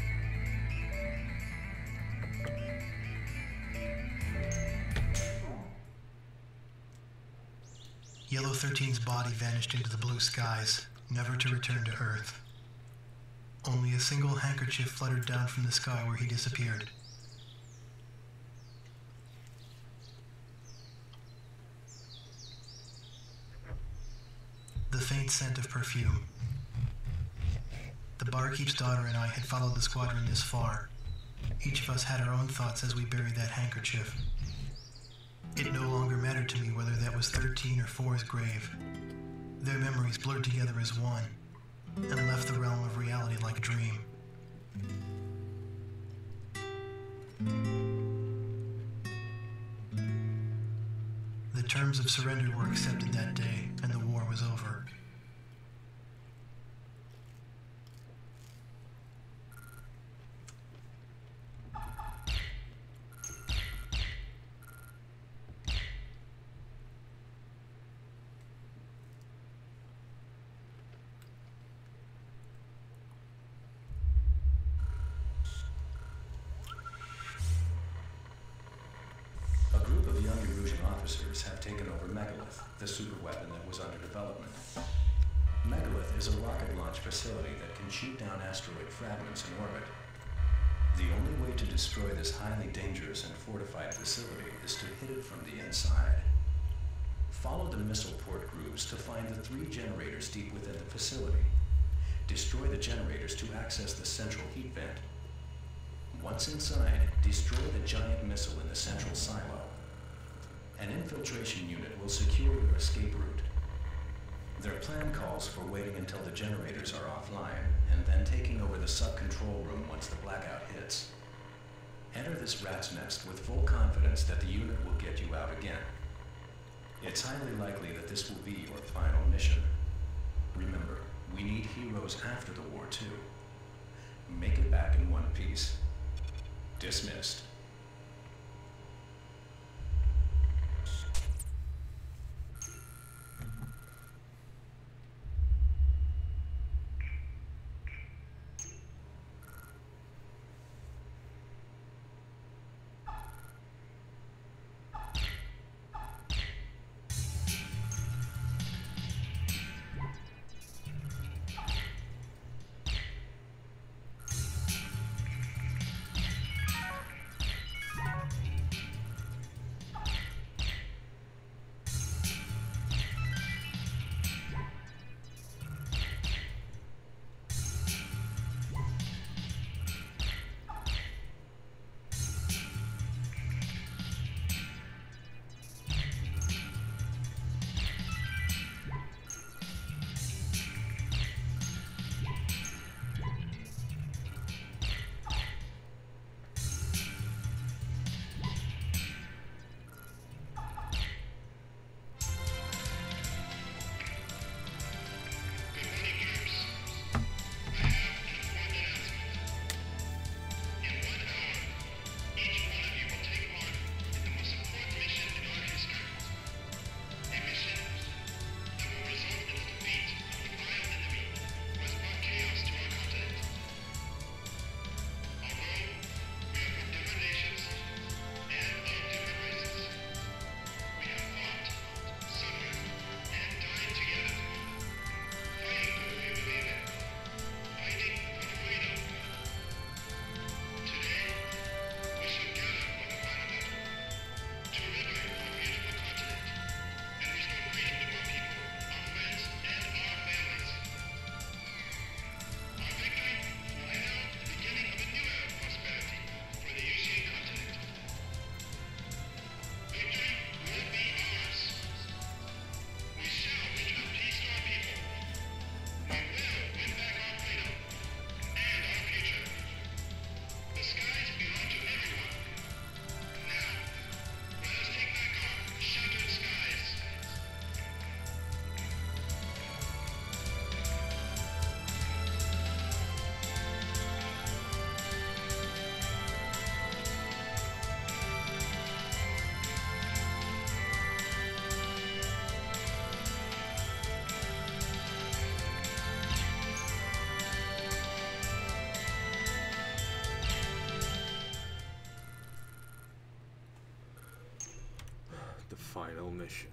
S4: Yellow thirteen's body vanished into the blue skies, never to return to Earth. Only a single handkerchief fluttered down from the sky where he disappeared. The faint scent of perfume. The barkeep's daughter and I had followed the squadron this far. Each of us had our own thoughts as we buried that handkerchief. It no longer mattered to me whether that was thirteen or four's grave. Their memories blurred together as one, and left the realm of reality like a dream. The terms of surrender were accepted that day, and the war was over.
S3: Have taken over Megalith, the superweapon that was under development. Megalith is a rocket launch facility that can shoot down asteroid fragments in orbit. The only way to destroy this highly dangerous and fortified facility is to hit it from the inside. Follow the missile port grooves to find the three generators deep within the facility. Destroy the generators to access the central heat vent. Once inside, destroy the giant missile in the central silo. An infiltration unit will secure your escape route. Their plan calls for waiting until the generators are offline, and then taking over the sub-control room once the blackout hits. Enter this rat's nest with full confidence that the unit will get you out again. It's highly likely that this will be your final mission. Remember, we need heroes after the war too. Make it back in one piece. Dismissed.
S1: the final mission.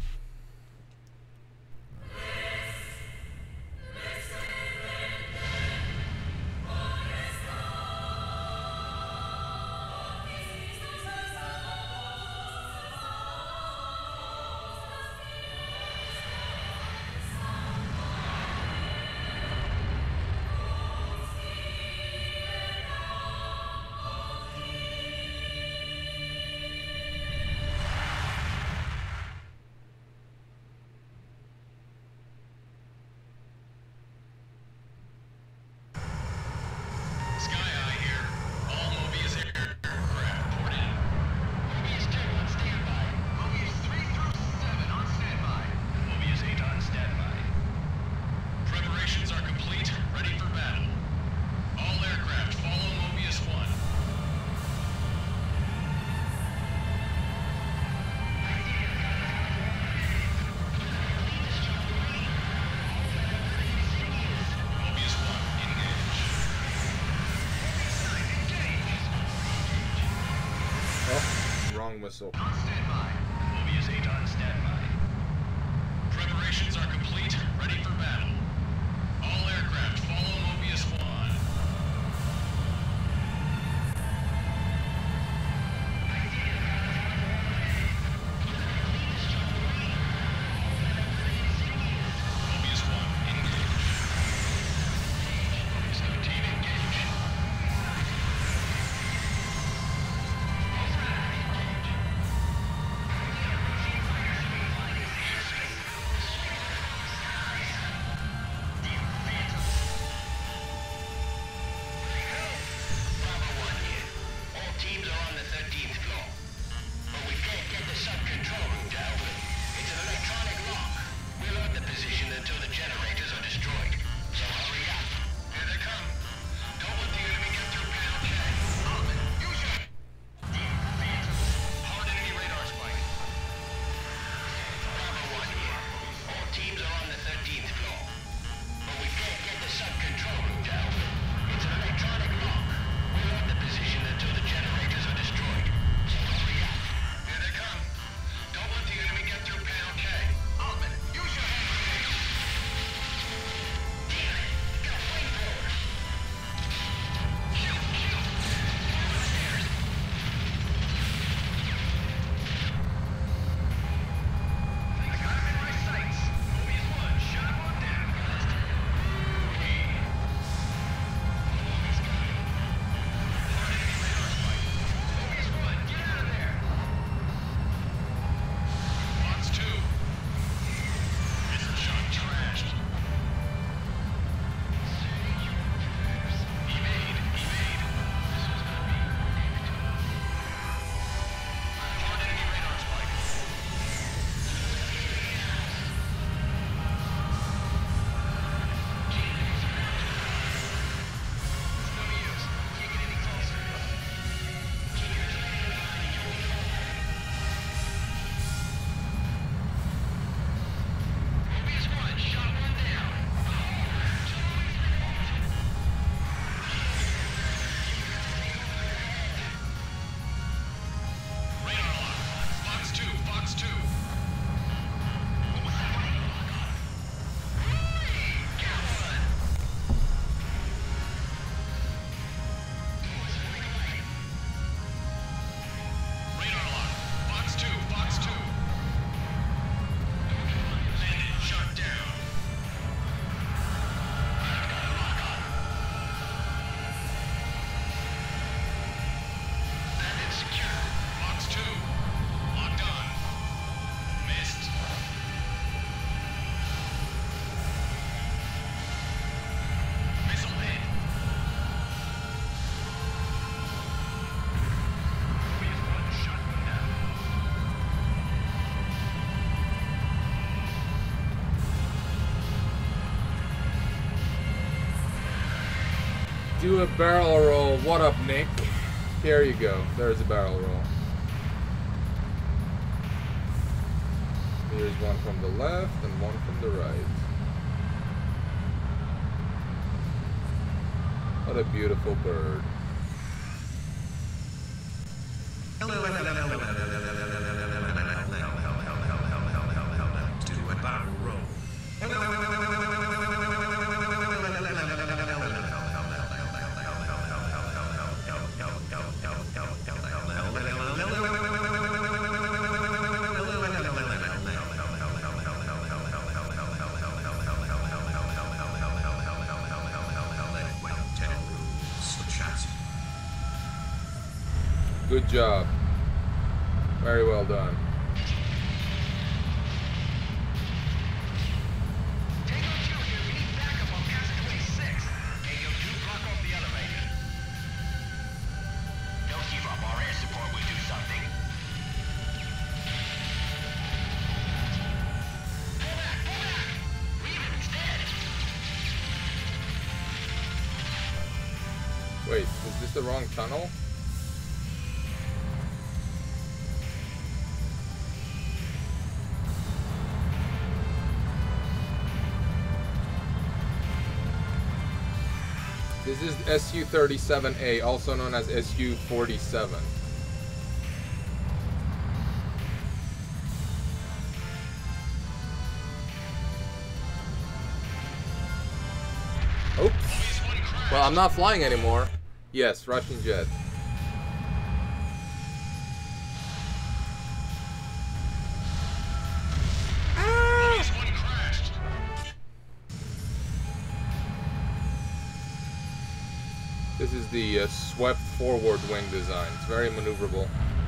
S1: Missile.
S2: On standby. Mobius eight on standby. Preparations are complete, ready for battle. All aircraft follow Mobius one. Mobius one, engage. Mobius thirteen, engage.
S1: Do a barrel roll. What up, Nick? Here you go. There's a barrel roll. Here's one from the left and one from the right. What a beautiful bird.
S4: Hello, hello, hello, hello, hello, hello, hello, hello, hello, hello.
S1: job. Very well done.
S5: Tango two here, we need backup on passageway six. Tango two, block off the elevator. Don't give up, our air support will do something. Pull back, pull back! Reeves, he's dead!
S1: Wait, is this the wrong tunnel? This is S U thirty-seven A, also known as S U forty-seven. Oops. Well, I'm not flying anymore. Yes, Russian jet. This is the uh, swept forward wing design. It's very maneuverable.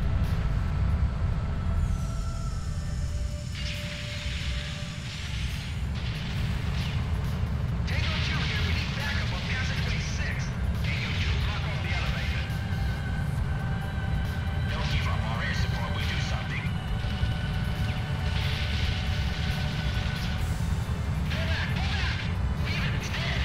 S5: Tango two here, we need backup on passageway six. Tango two, block off the elevator. Don't give up, our air support will do something. Pull back, pull back! Reeves, he's dead!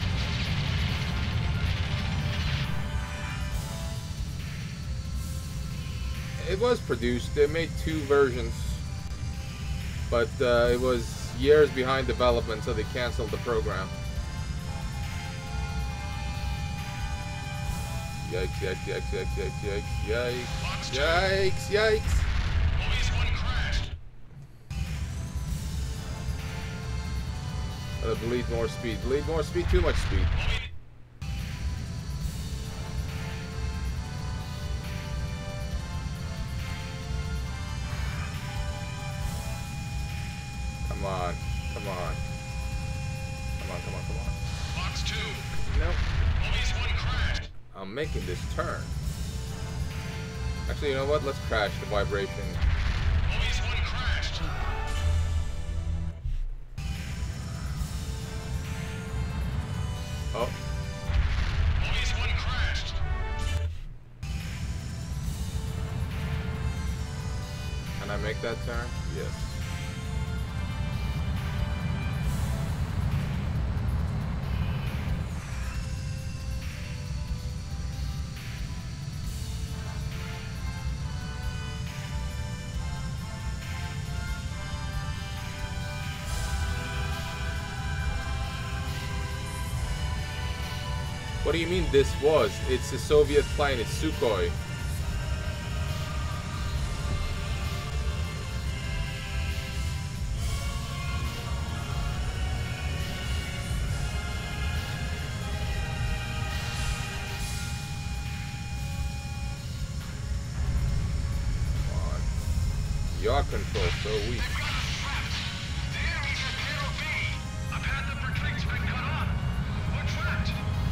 S1: It was produced. They made two versions, but uh, it was years behind development, so they canceled the program. Yikes! Yikes! Yikes! Yikes! Yikes! Yikes! Yikes! Yikes! Yikes!
S2: Mobius one crashed.
S1: Uh, bleed more speed. Bleed more speed. Too much speed. Come on. Come on. Come on, come on, come on.
S2: Box two.
S1: Nope.
S2: Mobius one crashed.
S1: I'm making this turn. Actually, you know what? Let's crash the vibration.
S2: Mobius one crashed.
S1: Oh.
S2: Mobius one crashed.
S1: Can I make that turn? Yes. What do you mean this was? It's a Soviet plane, it's Sukhoi. Come on. Yaw control so weak.
S5: The enemy's at Zero B. I've had the retreat's been cut off. We're trapped.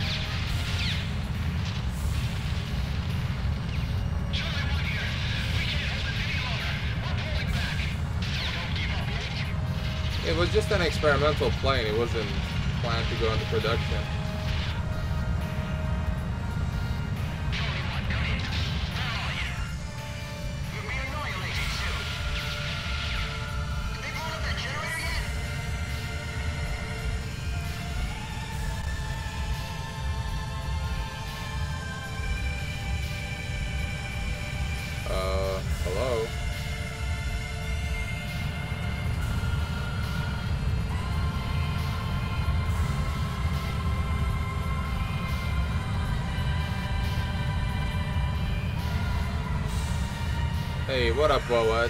S5: Charlie one here. We can't hold it any longer. We're pulling back. Don't give up, Jake.
S1: It was just an experimental plane, it wasn't planned to go into production.
S5: Charlie one, come in. Where are you? We'll be annihilated soon. They blown up that generator yet?
S1: Uh, hello? Hey, what up, Boat?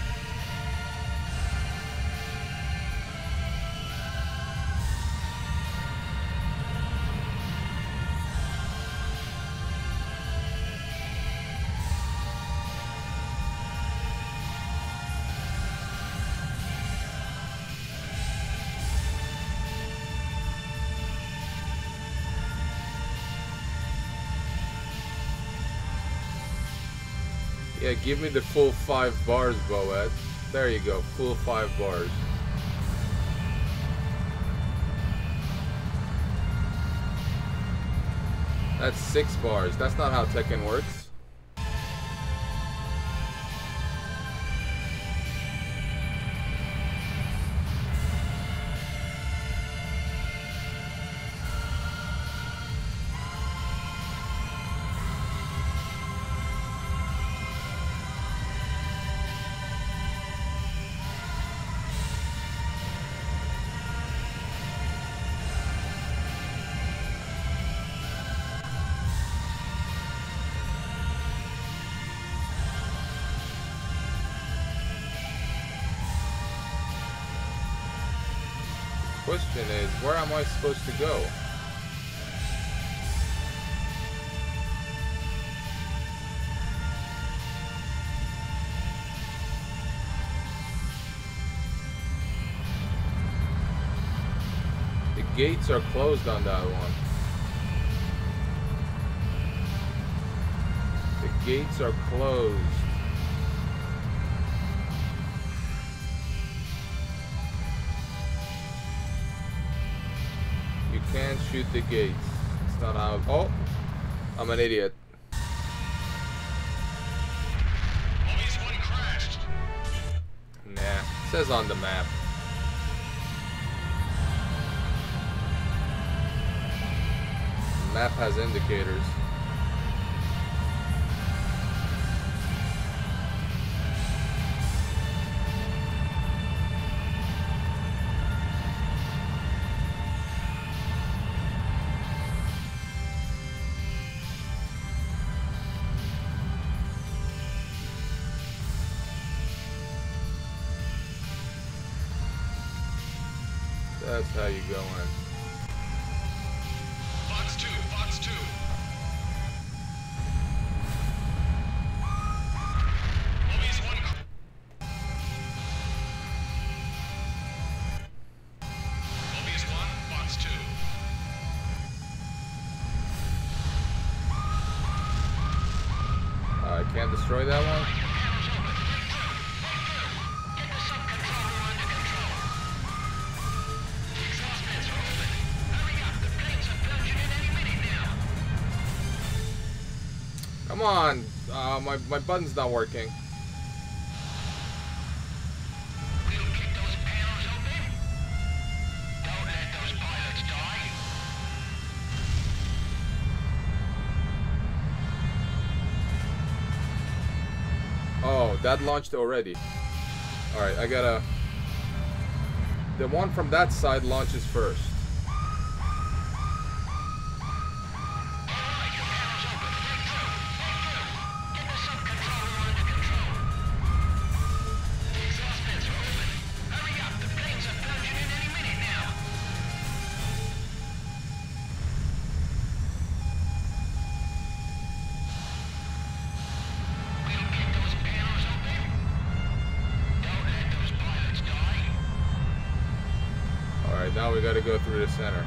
S1: Yeah, give me the full five bars, Boed. There you go, full five bars. That's six bars. That's not how Tekken works. Question is, where am I supposed to go? The gates are closed on that one. The gates are closed. Can't shoot the gates. It's not how. Oh, I'm an idiot.
S2: Always one crashed.
S1: Nah, it says on the map. The map has indicators. That's how you go in.
S2: Fox two, Fox two. Always one. Always one, Fox two.
S1: I can't destroy that one. Come on, uh, my, my button's not working.
S5: We'll kick those panels open. Don't let those pilots die.
S1: Oh, that launched already. Alright, I gotta... The one from that side launches first. Now we gotta go through the center.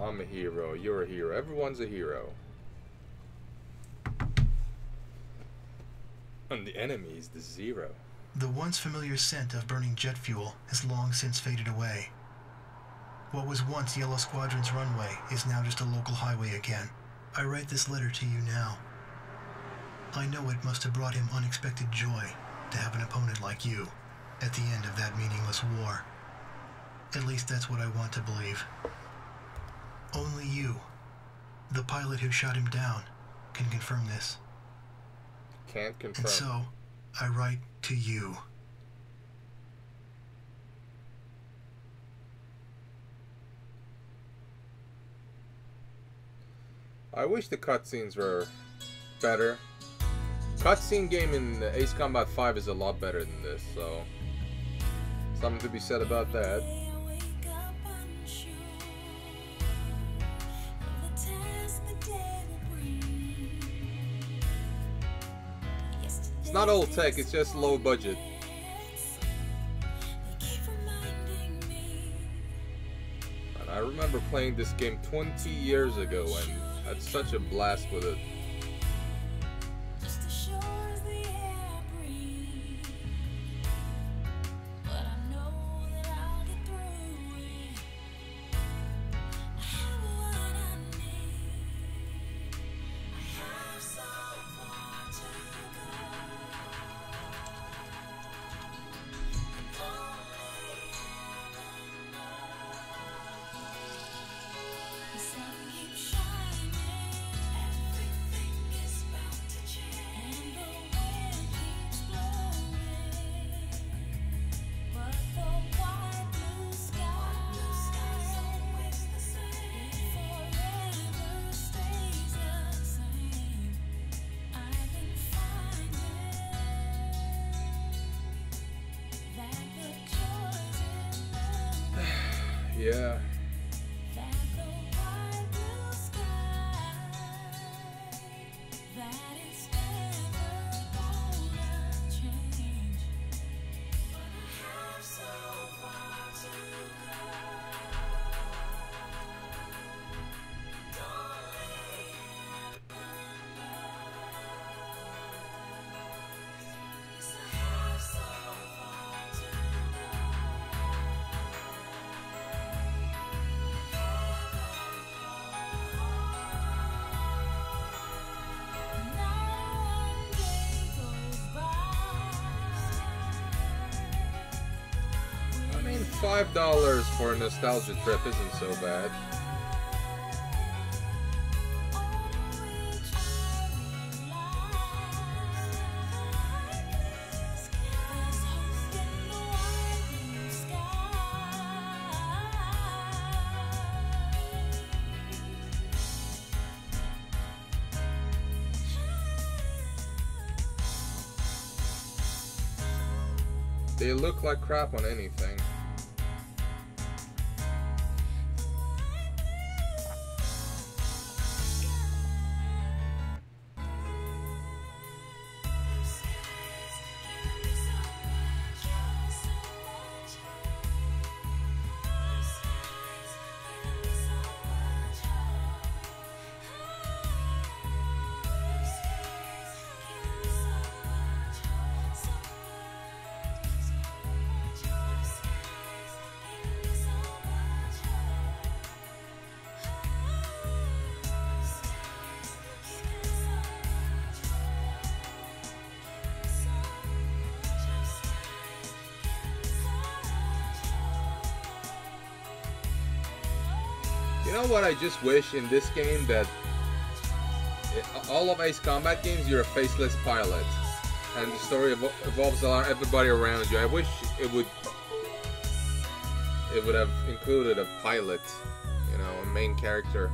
S1: I'm a hero. You're a hero. Everyone's a hero. And the enemy is the zero.
S4: The once familiar scent of burning jet fuel has long since faded away. What was once Yellow Squadron's runway is now just a local highway again. I write this letter to you now. I know it must have brought him unexpected joy to have an opponent like you at the end of that meaningless war. At least that's what I want to believe. Only you, the pilot who shot him down, can confirm this.
S1: Can't confirm.
S4: And so, I write to you.
S1: I wish the cutscenes were better. Cutscene game in Ace Combat five is a lot better than this, so something to be said about that. It's not old tech, it's just low budget. And I remember playing this game twenty years ago and had such a blast with it. Yeah. Five dollars for a nostalgia trip isn't so bad. They look like crap on anything. You know what I just wish in this game? That it, all of Ace Combat games, you're a faceless pilot, and the story evol evolves around everybody around you. I wish it would it would have included a pilot, you know, a main character.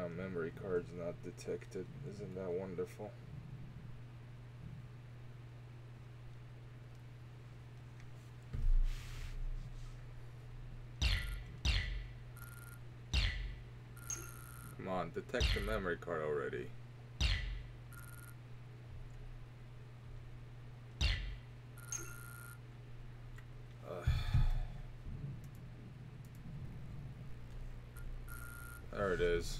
S1: Now memory card's not detected. Isn't that wonderful? Come on, detect the memory card already. Uh, there it is.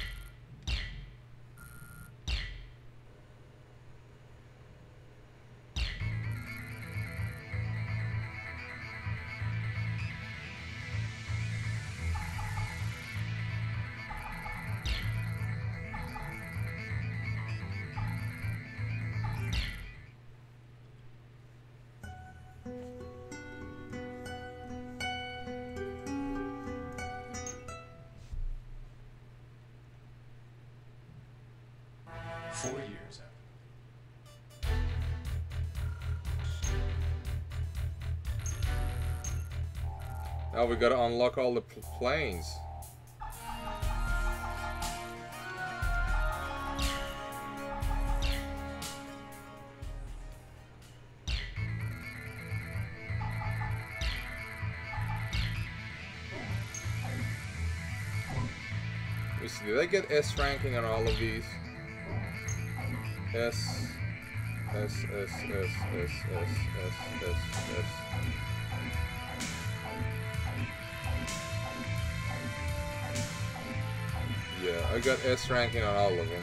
S3: Four years after.
S1: Now we gotta unlock all the pl planes. Let me see, did I get S ranking on all of these? S, S, S, S, S, S, S, S, S. Yeah, I got S ranking on all of them.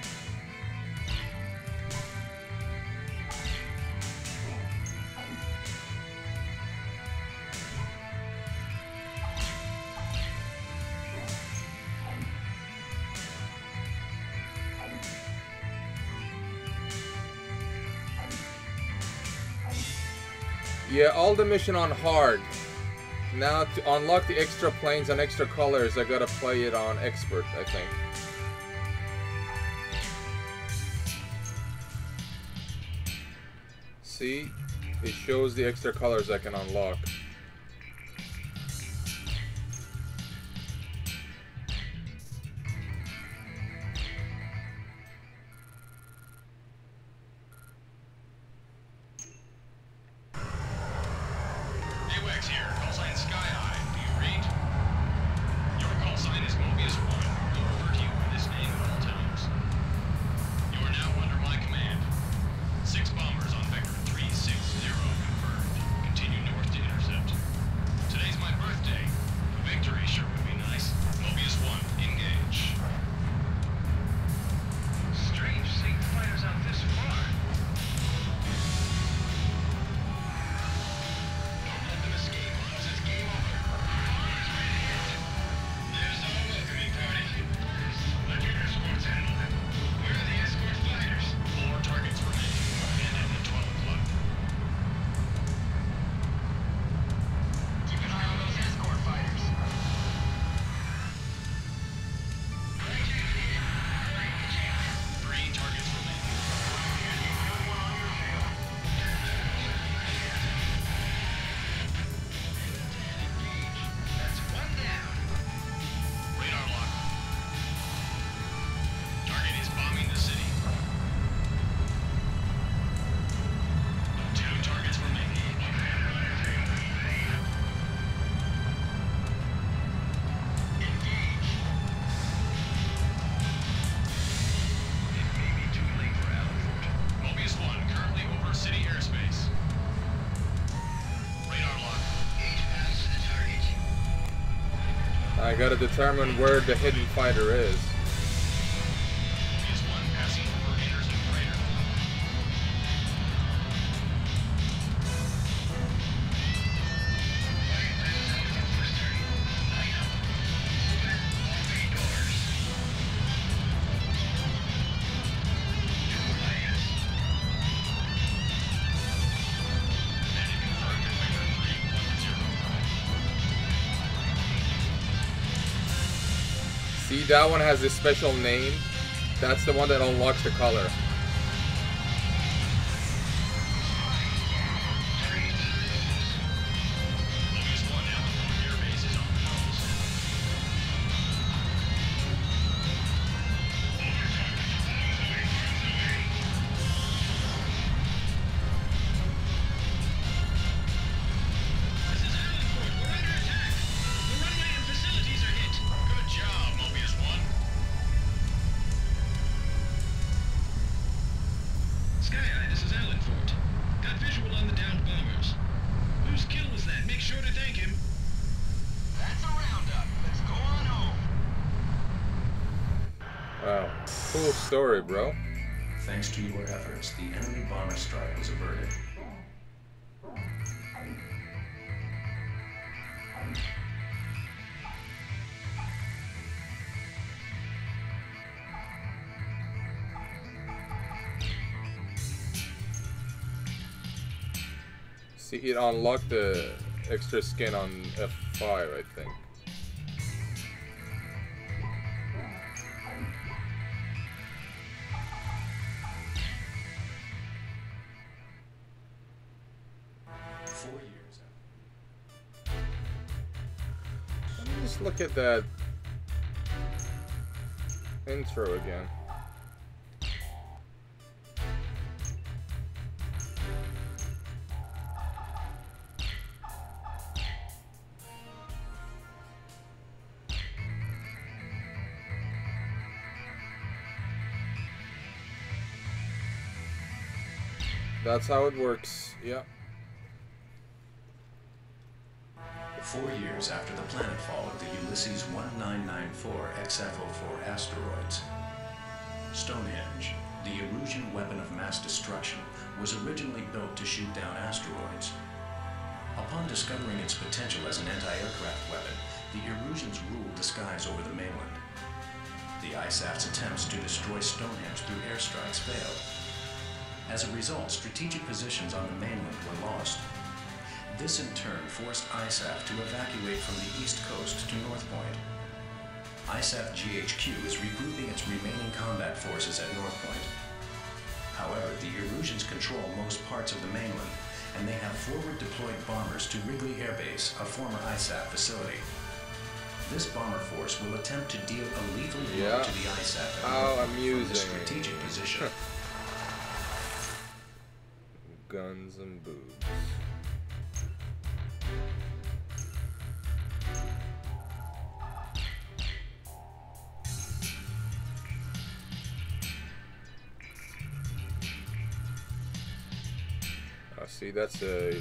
S1: Yeah, all the mission on hard. Now to unlock the extra planes and extra colors, I gotta play it on expert, I think. See? It shows the extra colors I can unlock. I gotta determine where the hidden fighter is. See, that one has a special name. That's the one that unlocks the color.
S2: Sky Eye, this is Alan Fort. Got visual on the downed bombers. Whose kill was that? Make sure to thank him.
S5: That's a roundup. Let's go on home.
S1: Wow. Cool story, bro.
S3: Thanks to your efforts, the enemy bomber strike was averted.
S1: See, it unlocked the extra skin on F five, I think.
S3: Four years.
S1: Let me just look at that intro again. That's how it works. Yeah.
S3: Four years after the planetfall of the Ulysses nineteen ninety-four X F oh four asteroids, Stonehenge, the Erusian weapon of mass destruction, was originally built to shoot down asteroids. Upon discovering its potential as an anti-aircraft weapon, the Erusians ruled the skies over the mainland. The I S A F's attempts to destroy Stonehenge through airstrikes failed. As a result, strategic positions on the mainland were lost. This in turn forced I S A F to evacuate from the east coast to North Point. I S A F G H Q is regrouping its remaining combat forces at North Point. However, the Erusians control most parts of the mainland, and they have forward-deployed bombers to Wrigley Air Base, a former I S A F facility. This bomber force will attempt to deal a lethal blow
S1: Yeah.
S3: to the I S A F at
S1: How
S3: North Point from
S1: amusing.
S3: the strategic position.
S1: Guns and boobs. Oh, see, that's a...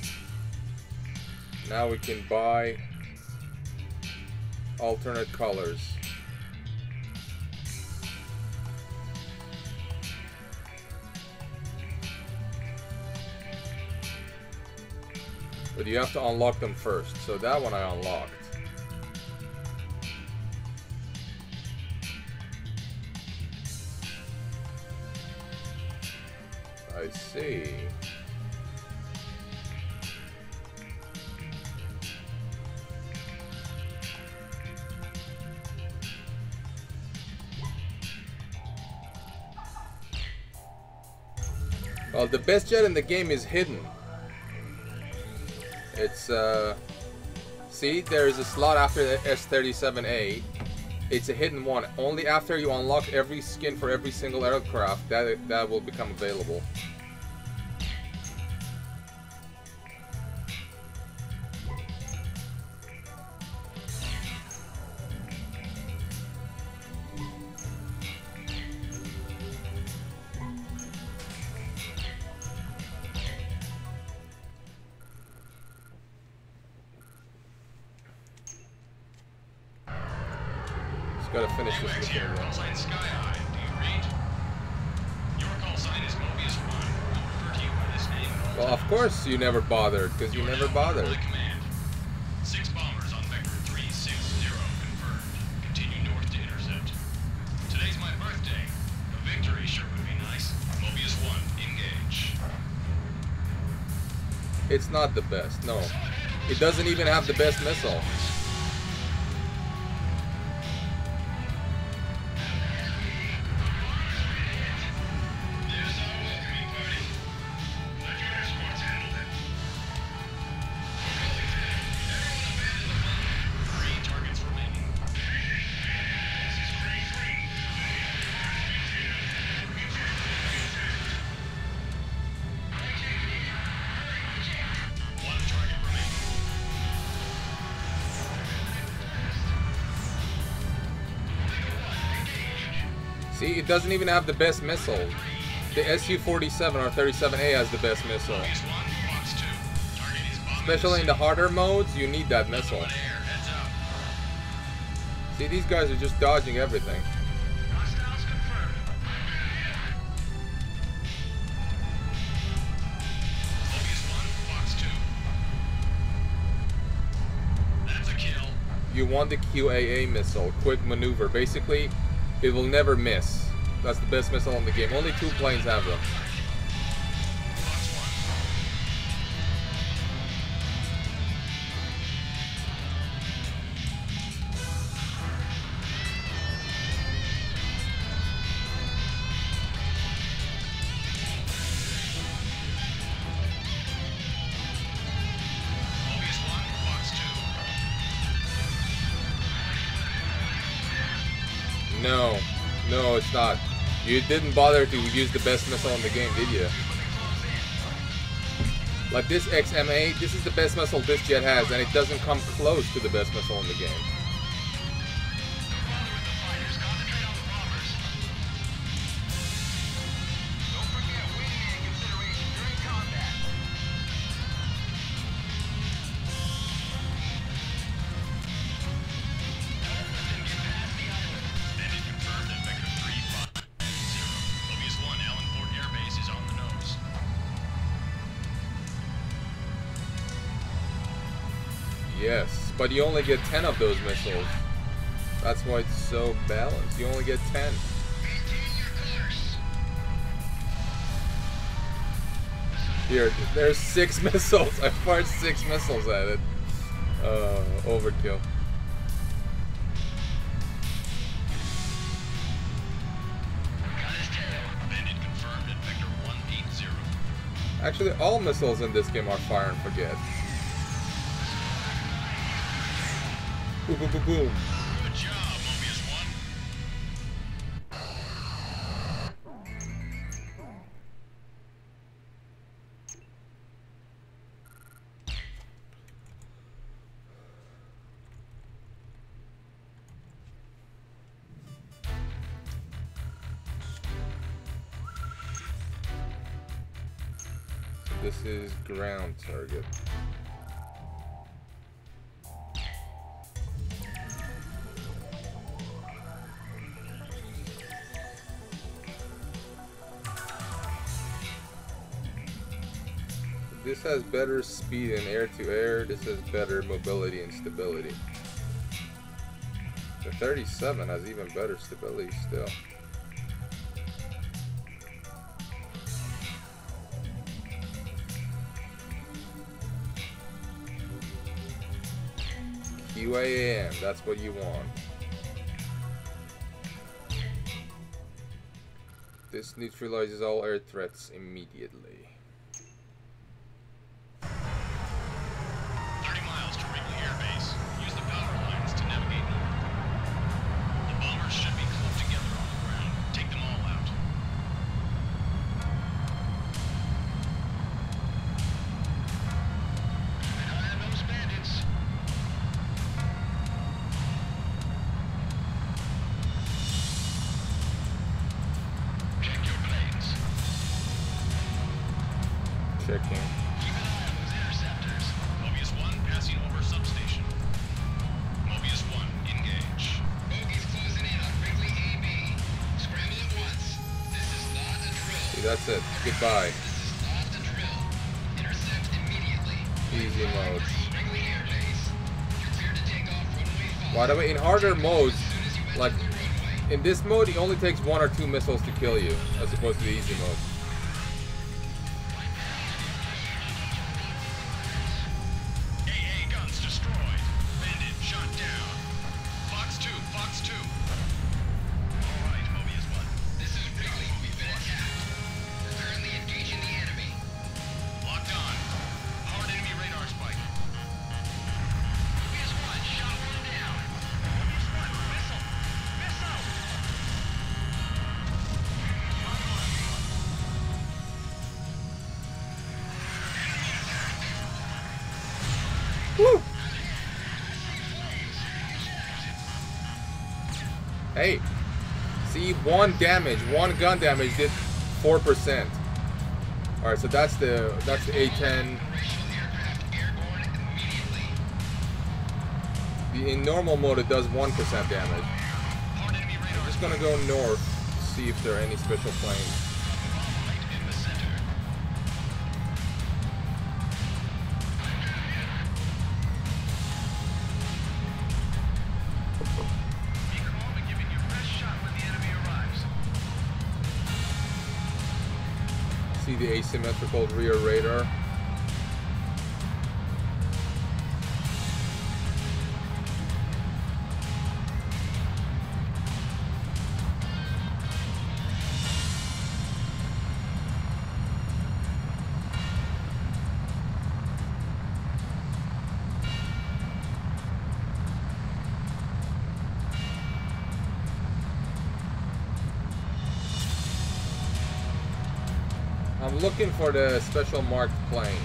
S1: Now we can buy alternate colors. But you have to unlock them first. So that one I unlocked. I see. Well, the best jet in the game is hidden. It's, uh... See, there's a slot after the S thirty-seven A. It's a hidden one. Only after you unlock every skin for every single aircraft, that, that will become available. Gotta finish this
S2: Max
S1: mission
S2: here,
S1: again.
S2: call sign Sky Eye. Do you read? Your call sign is Mobius one. I'll refer to you by this name at all
S1: Well, of
S2: times.
S1: course you never bothered, because you
S2: are
S1: never
S2: now
S1: bothered.
S2: under my command. Six bombers on Vector three six zero confirmed. Continue north to intercept. Today's my birthday. A victory sure would be nice. Mobius one, engage.
S1: It's not the best, no. It doesn't even have the best missile.
S2: Three targets remaining. One target remaining.
S1: See, it doesn't even have the best missile. The S U forty-seven R thirty-seven A has the best missile.
S2: Mobius one, Fox two. Target is bombing
S1: Especially in the harder modes, you need that missile.
S2: One air, heads up.
S1: See, these guys are just dodging everything.
S5: Hostiles confirmed.
S2: Mobius one, Fox two. That's a kill.
S1: You want the Q A A missile, quick maneuver. Basically, it will never miss. That's the best missile in the game. Only two planes have them.
S2: Fox one. Mobius one, Fox two.
S1: No, no, it's not. You didn't bother to use the best missile in the game, did you? Like this X M A, this is the best missile this jet has, and it doesn't come close to the best missile in the game.
S5: Don't bother with the fighters. Concentrate on the bombers. Don't forget wingman consideration during combat. Don't let them get past the island.
S2: Bandit confirmed at Vector three five zero. Mobius one, Allen Fort Air Base is on the nose.
S1: Yes, but you only get ten of those missiles. That's why it's so balanced. You only get ten.
S5: Maintain your course.
S1: Here, there's six missiles. I fired six missiles at it. Uh, overkill.
S5: Got his tail.
S2: Bandit confirmed at Vector one eight zero.
S1: Actually, all missiles in this game are fire and forget. Boom, boom, boom, boom.
S2: Good job, Mobius one.
S1: This is ground target. This has better speed in air to air. This has better mobility and stability. The thirty-seven has even better stability still. Q A M, that's what you want. This neutralizes all air threats immediately.
S2: thirty miles to Wrigley Air Base. Use the power lines to navigate north. The bombers should be clumped together on the ground. Take them all out.
S5: Keep an eye on those bandits. Check your planes.
S1: Checking.
S5: Keep an eye on those interceptors.
S2: Mobius one passing over substation. Mobius one, engage.
S5: Bogies closing in on Wrigley A B. Scramble at once. This is not a drill.
S1: See, that's it. Goodbye.
S5: This is not a drill. Intercept immediately.
S1: Easy modes.
S5: Wrigley Air Base. You're clear to take off runway five.
S1: By the way, in harder modes,
S5: As soon as you enter
S1: like
S5: the runway.
S1: in this mode, it only takes one or two missiles to kill you, as opposed to the easy mode.
S2: A A guns destroyed. Bandit shot down. Fox two, Fox two. All right, Mobius one.
S5: This is Wrigley. We've been attacked. We're currently engaging the enemy.
S2: Locked on. Hard enemy radar spike.
S5: Mobius one, shot one down. Mobius one, missile. Missile.
S1: Woo! Hey, see, one damage, one gun damage did four percent. All right, so that's the that's the A ten. The, in normal mode, it does one percent damage. I'm just gonna go north to see if there are any special planes. See the asymmetrical rear radar. I'm looking for the special marked plane.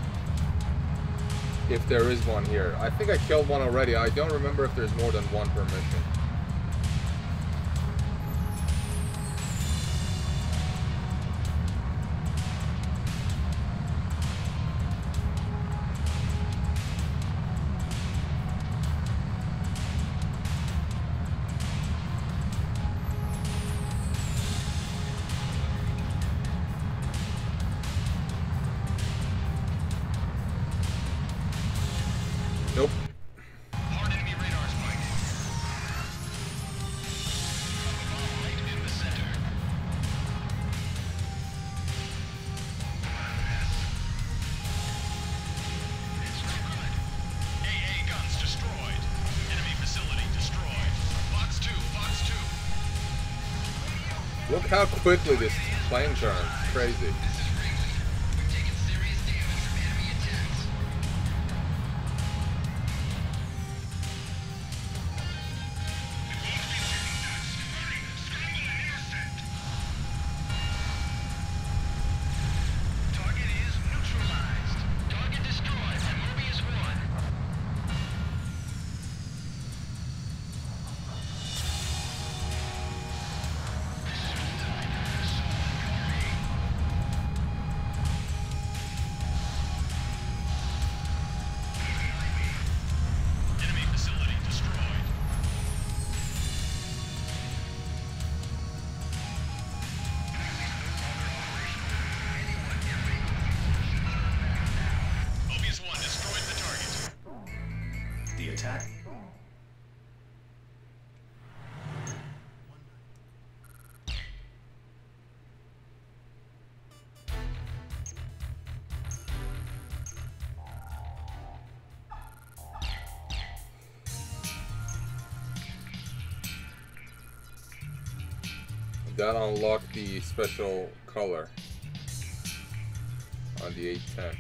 S1: If there is one here. I think I killed one already. I don't remember if there's more than one per mission. Nope.
S2: Hard enemy radar spike. Right in the center. It's no good. A A guns destroyed. Enemy facility destroyed. Fox two, Fox two.
S1: Look how quickly this plane turns. It's crazy.
S3: The attack.
S1: That unlocked the special color on the eight ten.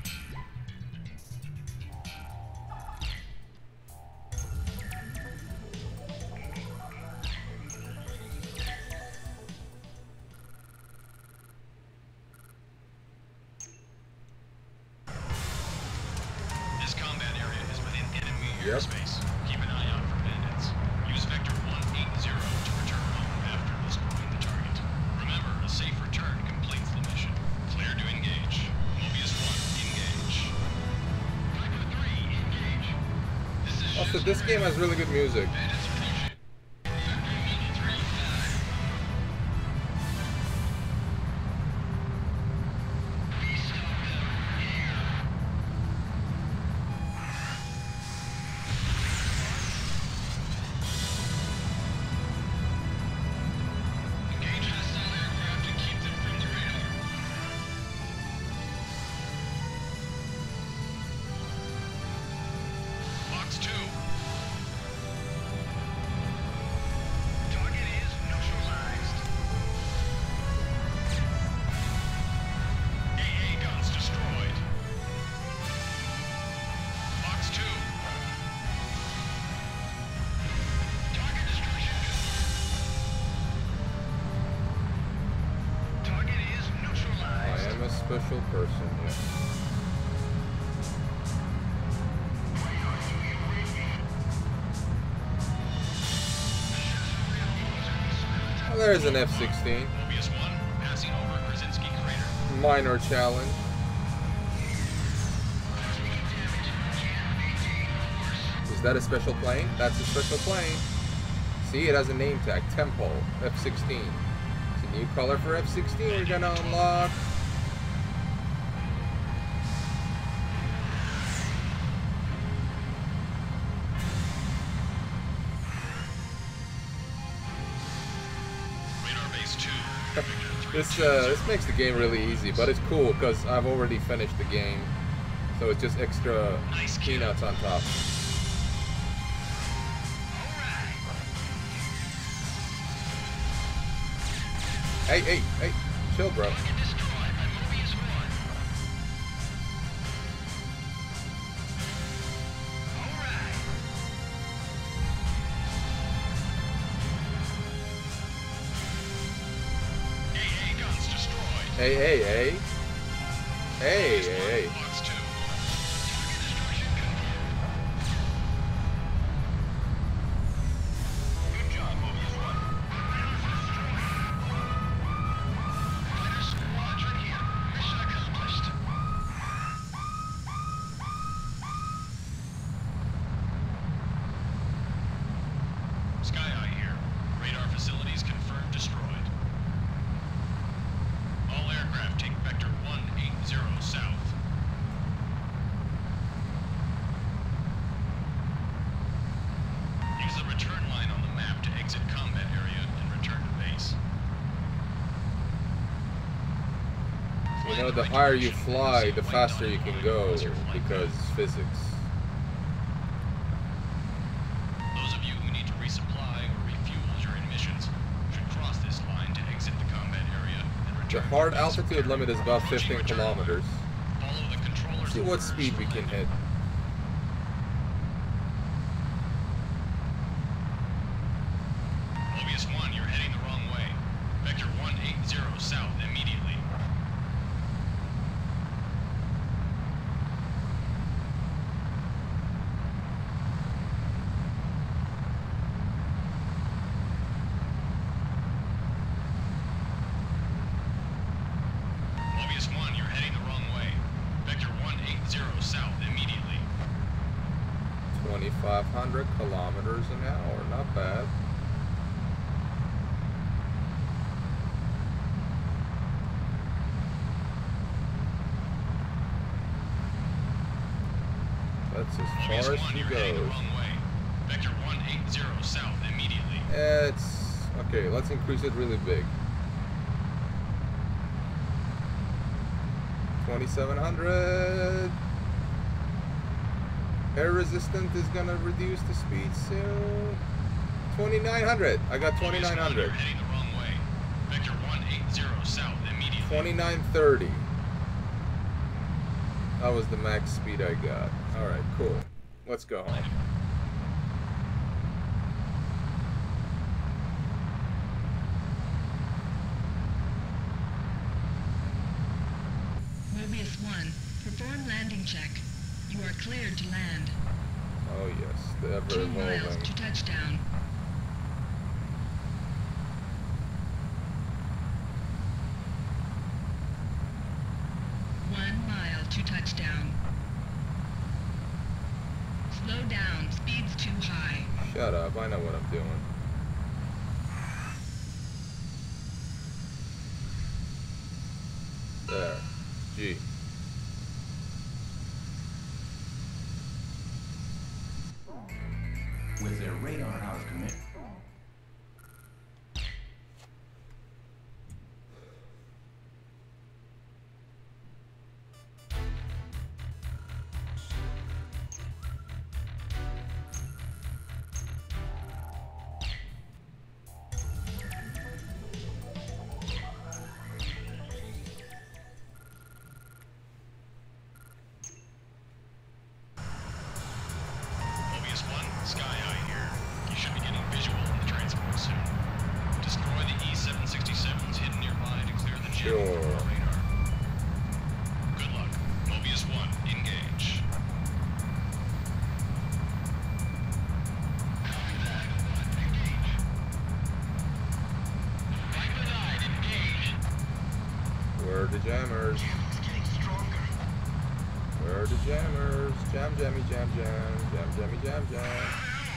S2: This combat area is within enemy
S1: Yep.
S2: airspace. Keep an eye out for bandits. Use Vector one eighty to return home after destroying the target. Remember, a safe return completes the mission. Clear to engage. Mobius one, engage. Viper three, engage. This is
S1: Also, this game has really good music.
S2: bandits approaching. three five. We stop them here. Engage hostile aircraft and keep them from the radar. Fox two. Target is neutralized. A A guns destroyed. Fox two. Target destruction. Target is
S1: I
S2: neutralized.
S1: am a special person, yeah. Oh, there's an F sixteen.
S2: Mobius one, passing over Krasinski
S1: Minor challenge. Is that a special plane? That's a special plane. See, it has a name tag. Tempo F sixteen. It's a new color for F sixteen we're gonna unlock. This uh, this makes the game really easy, but it's cool because I've already finished the game, so it's just extra peanuts on top. Hey, hey, hey, chill, bro. Hey, hey, hey. Hey, hey, hey.
S2: Good job, Mobius one. Fighter squadron here. Mission accomplished. Sky Eye here. Radar facilities confirmed destroyed. All aircraft take vector one eighty south. Use the return line on the map to exit combat area and return to base.
S1: You know, the higher you fly, the faster you can go, because physics.
S2: Those of you who need to resupply or refuel during missions should cross this line to exit the combat area and return.
S1: The hard altitude limit is about fifteen kilometers.
S2: Follow the controller's
S1: See what
S2: orders
S1: speed
S2: for
S1: we can
S2: landing.
S1: hit.
S2: Mobius one, you're heading the wrong way. Vector one eighty south immediately. Mobius one, you're heading the wrong way. Vector one eighty south immediately.
S1: twenty-five hundred kilometers an hour, not bad. That's as
S2: Mobius
S1: far as
S2: one,
S1: she
S2: you're heading the
S1: goes.
S2: wrong way. Vector one eighty south immediately.
S1: It's okay. Let's increase it really big. twenty-seven hundred. Air resistant is gonna reduce the speed soon. twenty-nine hundred. I got twenty-nine hundred.
S2: You're heading the wrong way. Vector one eighty south immediately.
S1: twenty-nine thirty. That was the max speed I got. Alright, cool. Let's go home.
S6: Mobius one, perform landing check. You are cleared to land.
S1: Oh yes, the ever
S6: Two miles
S1: evolving.
S6: to touchdown. One mile to touchdown. Slow down, speed's too high.
S1: Shut up, I know what I'm doing. There. G.
S3: With their radar out of commission.
S2: Mobius one, Sky Eye here. You should be getting visual in the transport soon. Destroy the E seven sixty-sevens hidden nearby to clear the channel
S1: Sure.
S2: from our radar. Good luck. Mobius one, engage. Copy that. Engage. Franklin Eye, engage.
S1: Where are the jammers? Where are the jammers? Jam, jammy, jam, jam, jam, jammy, jam, jam.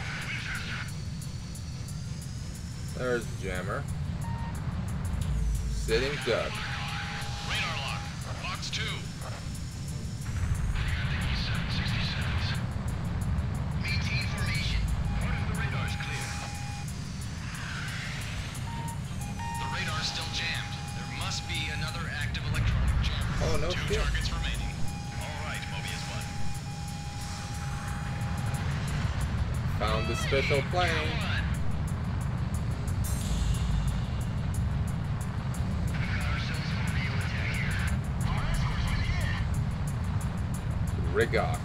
S1: There's the jammer. Sitting duck.
S2: Radar lock. Box two. Maintain formation. Part of the radar's clear. The radar's still jammed. There must be another active electronic jammer.
S1: Oh, no
S2: Two
S1: shit.
S2: targets remaining. All right, Mobius one.
S1: Found the special plane. Rigox.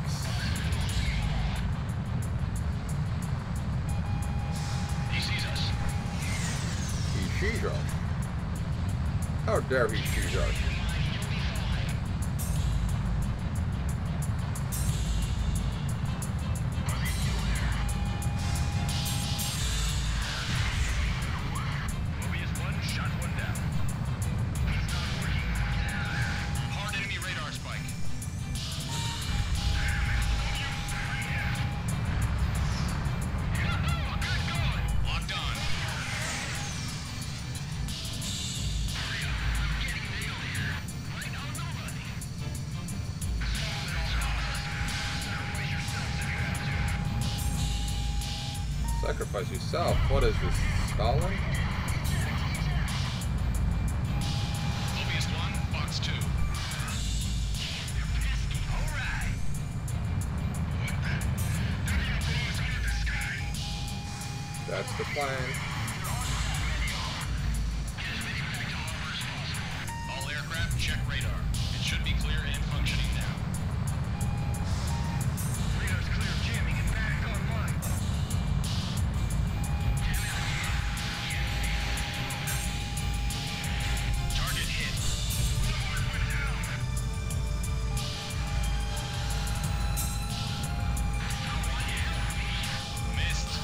S2: He sees us.
S1: He sees us. How dare he sees us?
S2: Mobius one shot one down. Hard enemy radar spike. Locked on.
S1: Sacrifice yourself. What is this? Stalin?
S2: Mobius one, box two. Alright.
S1: That's the plan.
S2: All aircraft, check radar. It should be clear and functioning now. Radar's clear, jamming and back online. Target hit. Missed.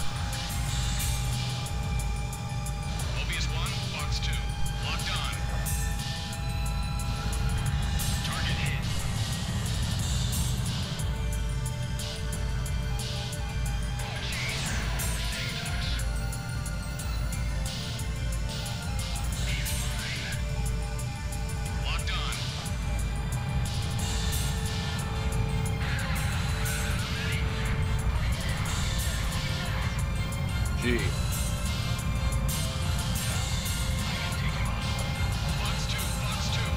S2: Mobius one, box two. Locked on. Target hit. Locked on.
S1: G.
S2: Box two, box two.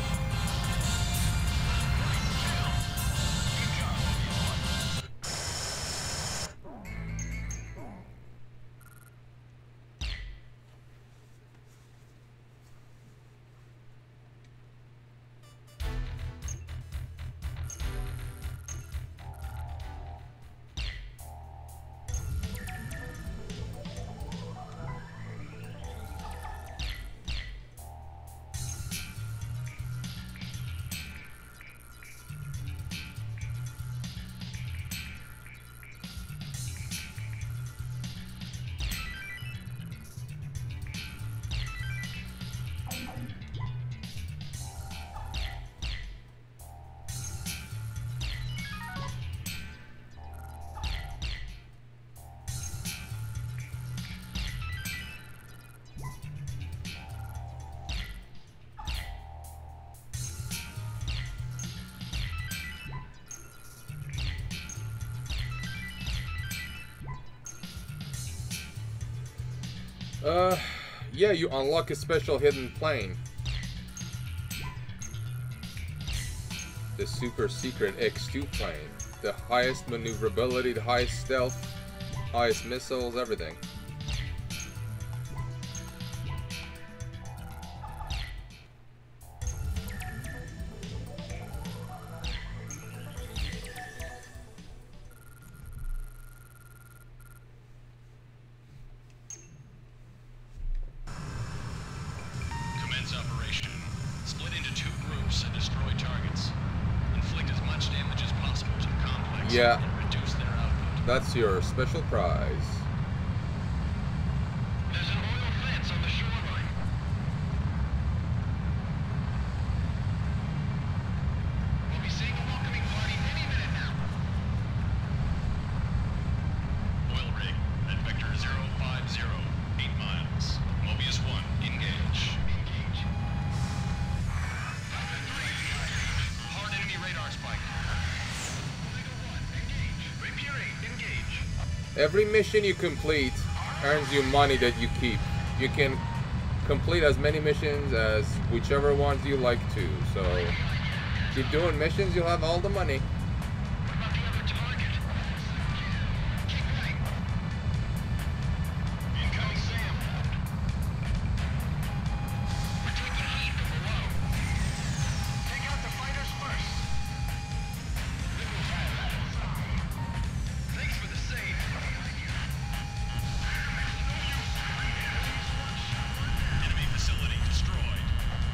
S1: Uh, yeah, you unlock a special hidden plane. The super secret X two plane. The highest maneuverability, the highest stealth, highest missiles, everything.
S2: Commence operation. Split into two groups and destroy targets. Inflict as much damage as possible to the complex
S1: Yeah.
S2: and reduce their output.
S1: That's your special prize.
S2: There's an oil fence on the shoreline.
S1: Every mission you complete earns you money that you keep. You can complete as many missions as whichever ones you like to. So keep doing missions, you'll have all the money.
S5: What about the other target? Keep going. Incoming Sam. We're taking heat from below. Take out the fighters first. Thanks for the save.
S2: Enemy facility destroyed.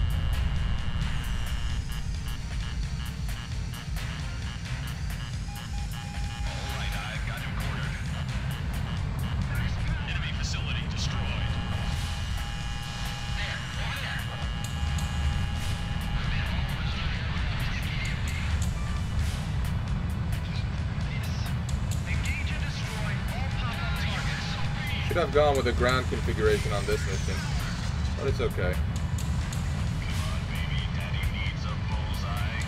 S5: All right, I've got him cornered.
S2: Enemy facility destroyed.
S5: There, over there. Engage and destroy all pop-up targets.
S1: Should have gone with the ground configuration on this mission, but it's okay.
S2: Come on, baby. Daddy needs a bullseye.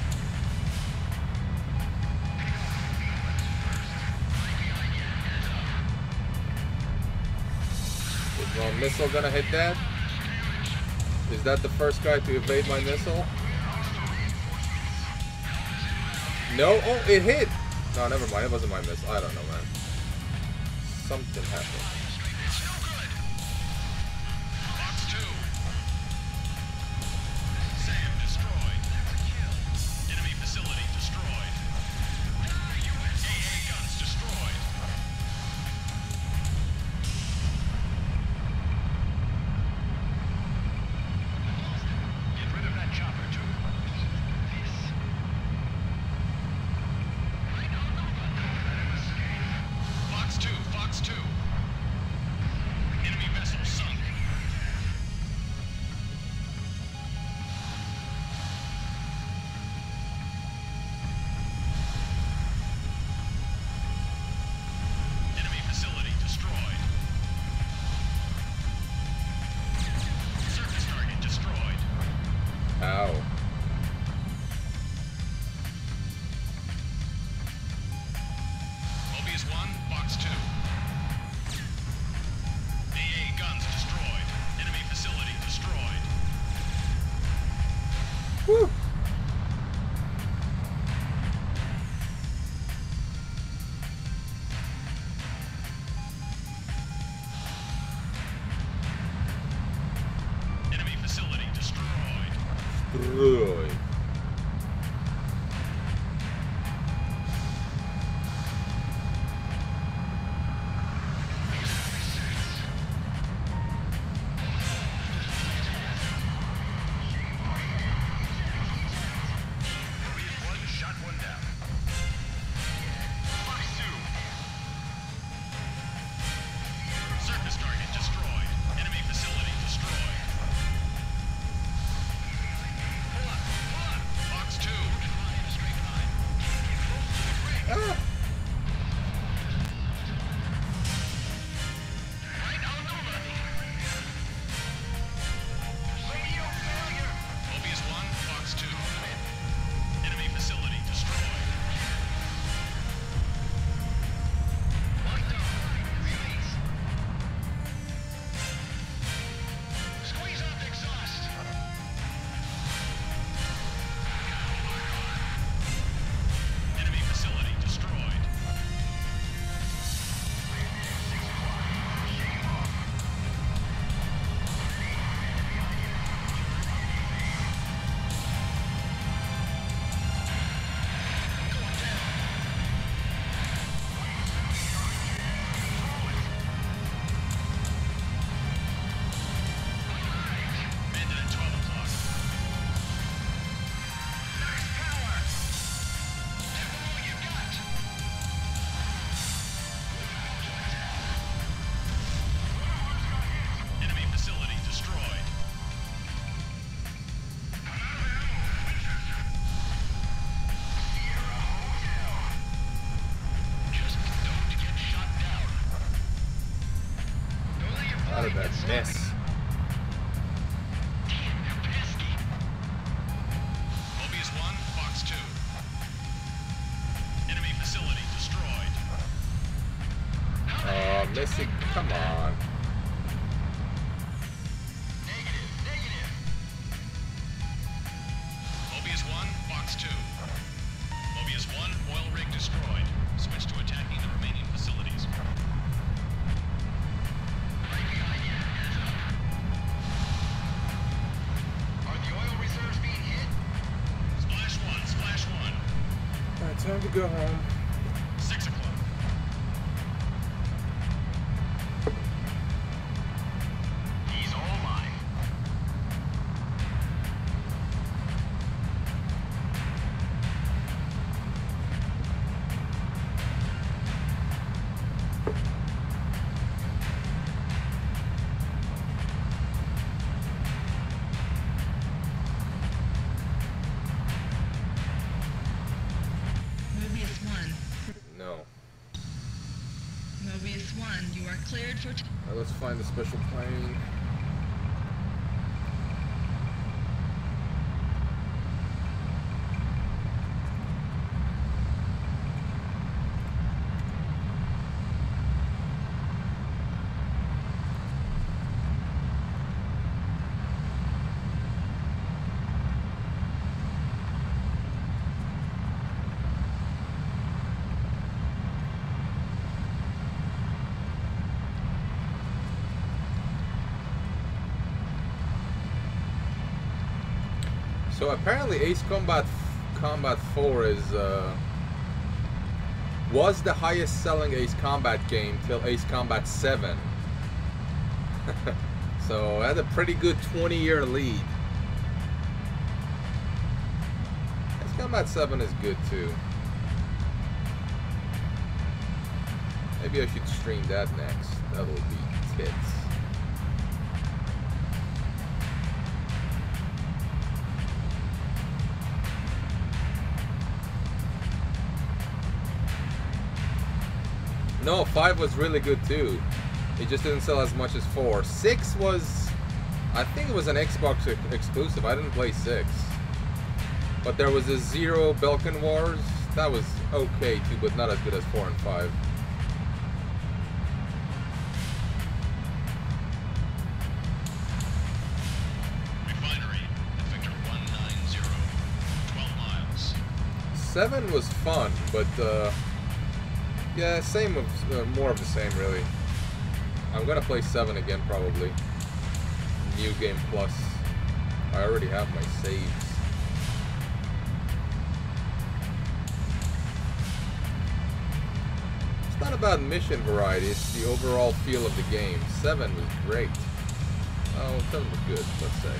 S1: Is my missile gonna hit that? Is that the first guy to evade my missile? No? Oh, it hit! No, never mind. It wasn't my missile. I don't know, man. Something happened.
S5: It's no good.
S2: Box two. Sam destroyed. Enemy facility destroyed. A A guns destroyed.
S5: Get rid of that chopper, too. This. I don't know about that.
S2: Fox two, Fox two. Enemy vessel sunk. Enemy facility destroyed. Surface target destroyed.
S1: Ow.
S2: Mobius one, Box two. A A guns destroyed. Enemy facility destroyed.
S1: Woo!
S2: Enemy facility destroyed.
S1: Destroyed.
S5: Mobius one shot one down. Fox two.
S2: Surface target destroyed. Enemy facility destroyed.
S5: Pull up, pull up.
S2: Fox two.
S5: In a straight line. Get close to the bridge.
S1: Ah!
S5: Right on the money. Radio failure.
S2: Mobius one, Fox two. Enemy facility destroyed.
S5: Locked on. Release. Squeeze off exhaust.
S2: Enemy facility destroyed. Bandit at twelve o'clock.
S5: Max power. Give all you got.
S2: Enemy facility destroyed.
S5: Just don't get shot down. Don't let your
S1: Out of
S5: body
S1: that
S5: get
S1: mess.
S5: sloppy. Damn, you're pesky.
S2: Mobius one, Fox two. Enemy facility destroyed.
S1: missing. Come on.
S2: Negative, negative. Mobius one, Fox two. Mobius one, oil rig destroyed. Switch to attacking the remaining facilities. Right behind you. Heads up. Are the oil reserves being hit? Splash one, splash one.
S1: Alright, time to go home.
S2: Six o'clock. He's all mine.
S6: Mobius one.
S1: No.
S6: Mobius one, you are cleared for... T
S1: Alright, let's find the special plane. So apparently Ace Combat Combat four is uh, was the highest selling Ace Combat game till Ace Combat seven. So it had a pretty good twenty year lead. Ace Combat seven is good too. Maybe I should stream that next. That'll be tits. No, five was really good too. It just didn't sell as much as four. Six was, I think it was an Xbox ex exclusive. I didn't play six. But there was a Zero Balkan Wars. That was okay too, but not as good as four and five.
S2: Refinery, Victor one nine zero, twelve miles.
S1: Seven was fun, but uh, yeah, same of uh, more of the same really. I'm gonna play seven again probably. New Game Plus. I already have my saves. It's not about mission variety, it's the overall feel of the game. Seven was great. Oh, seven was good, let's say.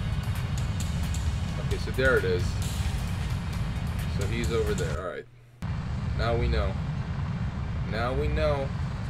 S1: Okay, so there it is. So he's over there, alright. Now we know. Now we know.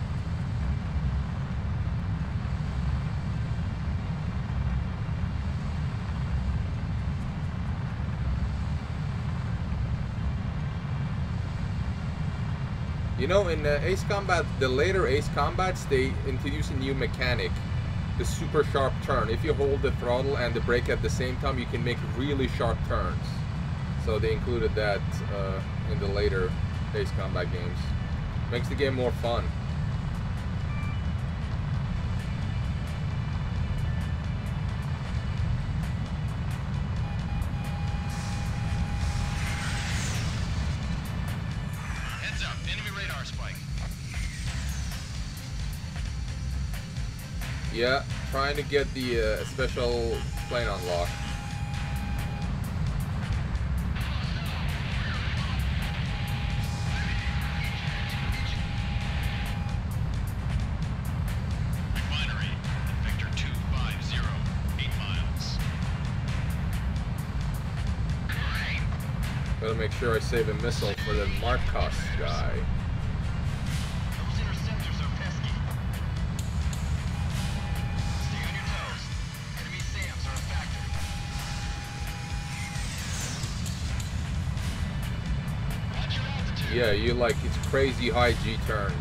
S1: You know, in uh, Ace Combat, the later Ace Combats, they introduce a new mechanic, the super sharp turn. If you hold the throttle and the brake at the same time, you can make really sharp turns. So they included that uh, in the later Ace Combat games. Makes the game more fun.
S2: Heads up, enemy radar spike.
S1: Yeah, trying to get the uh, special plane unlocked.
S2: Refinery, Victor two five zero, eight miles.
S1: Gotta make sure I save a missile for the Marcos guy.
S2: Those interceptors are pesky. Stay on your toes. Enemy SAMs are a factor. Watch your altitude.
S1: Yeah, you like it's crazy high G turns.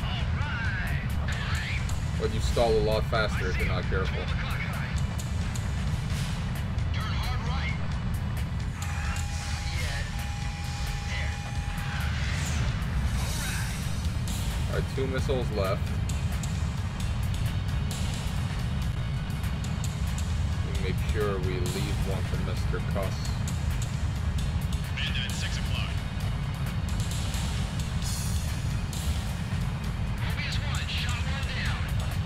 S1: But you stall a lot faster if you're not careful.
S2: Turn hard right. Not yet. There.
S1: Alright, two missiles left. sure we leave one for Mister Cuss.
S2: Bandit at six o'clock. Mobius one, shot one down.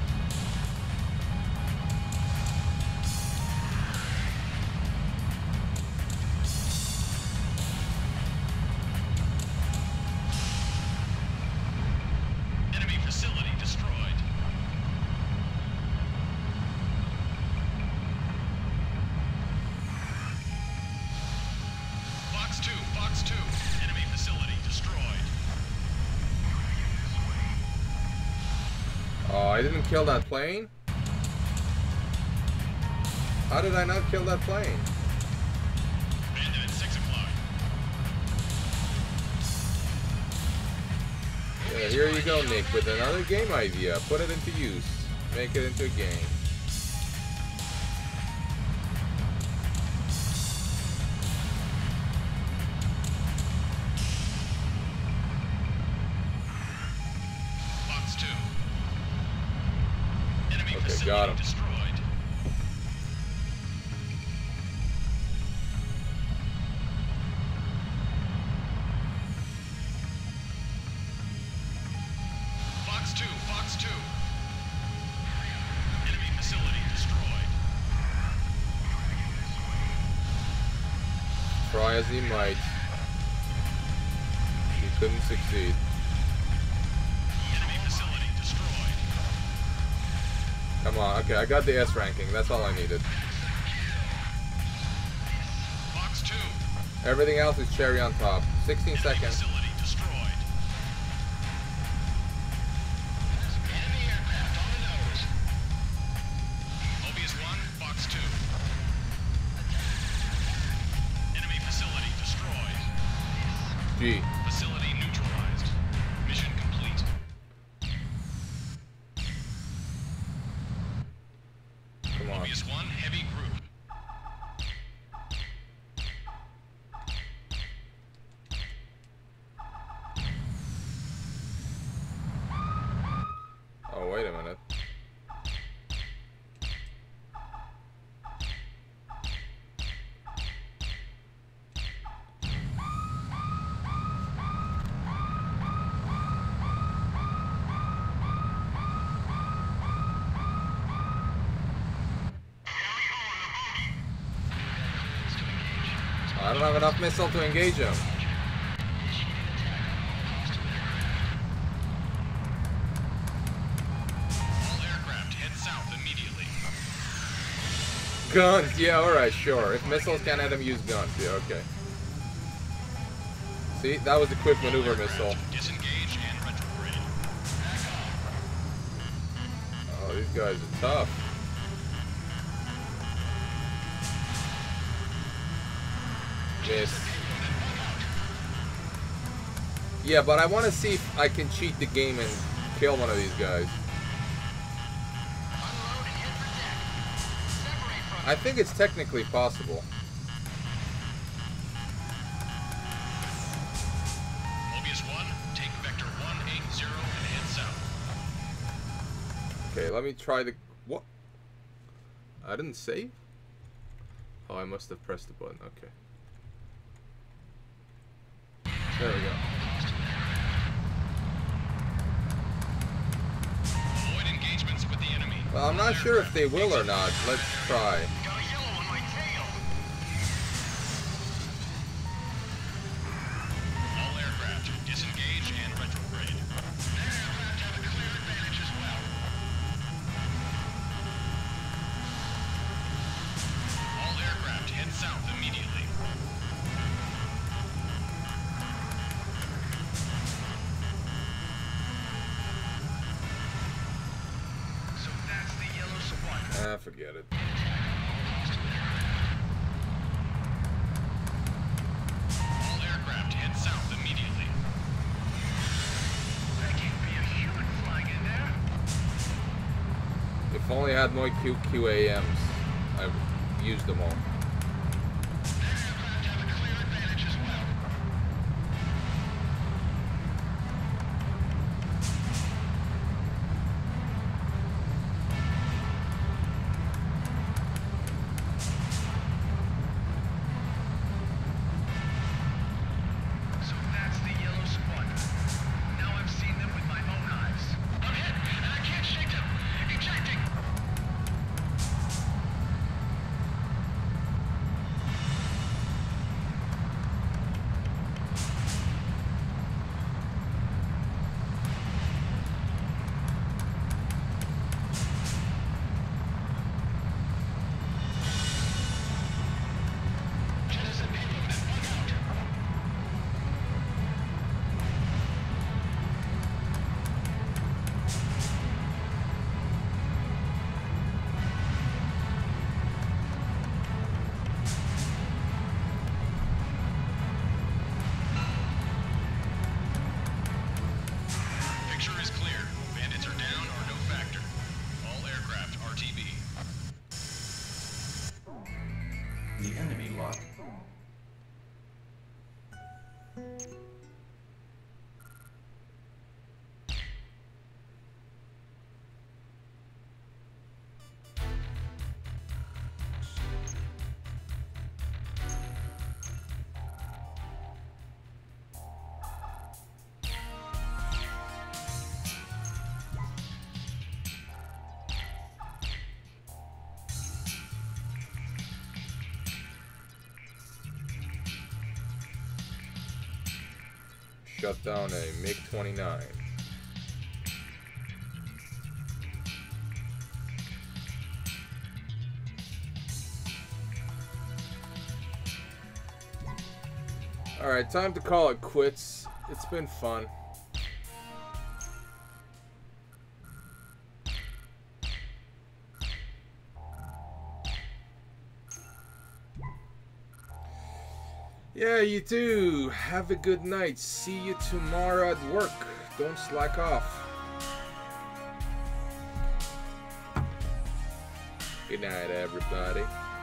S2: Enemy facility destroyed. Fox two, Fox two. Enemy facility destroyed.
S1: Oh, I didn't kill that plane? How did I not kill that plane?
S2: Bandit at six o'clock.
S1: Yeah, here you go, Nick, with another game idea. Put it into use. Make it into a game.
S2: Fox two. Enemy
S1: Okay,
S2: facility
S1: got him.
S2: destroyed. Fox two, Fox two. Enemy facility destroyed.
S1: Try as he might. He couldn't succeed.
S2: Enemy facility destroyed.
S1: Come on, okay, I got the S ranking. That's all I needed.
S2: Fox two.
S1: Everything else is cherry on top. sixteen
S2: Enemy
S1: seconds.
S2: facility destroyed. Enemy aircraft on the nose. Mobius one, Fox two. Enemy facility destroyed.
S1: G.
S2: Facility neutralized. Mission complete.
S1: Come on.
S2: Mobius one, heavy group.
S1: Oh, wait a minute. I don't have enough missile to engage him.
S2: All aircraft head south immediately.
S1: Guns, yeah, alright, sure. If missiles can't hit him, use guns. Yeah, okay. See, that was a quick maneuver missile.
S2: Disengage and retrograde.
S1: Oh, these guys are tough. Miss. Yeah, but I want to see if I can cheat the game and kill one of these guys. I think it's technically possible.
S2: Mobius one, take vector one eight zero and head south.
S1: Okay, let me try the... What? I didn't save? Oh, I must have pressed the button. Okay. There we go.
S2: Avoid engagements with the enemy.
S1: Well, I'm not sure if they will or not. Let's try.
S5: Got a yellow on my tail.
S2: All aircraft disengage and retrograde. Their aircraft have a clear advantage as well. All aircraft head south immediately. So that's the yellow squadron.
S1: Ah, forget it.
S2: All aircraft head south immediately. There can't be a human flying in there.
S1: If only I had more Q Q A Ms. I've used them all.
S2: Their aircraft have a clear advantage as well.
S1: Shut down a MiG twenty-nine. Alright, time to call it quits. It's been fun. Yeah, you too. Have a good night. See you tomorrow at work. Don't slack off. Good night, everybody.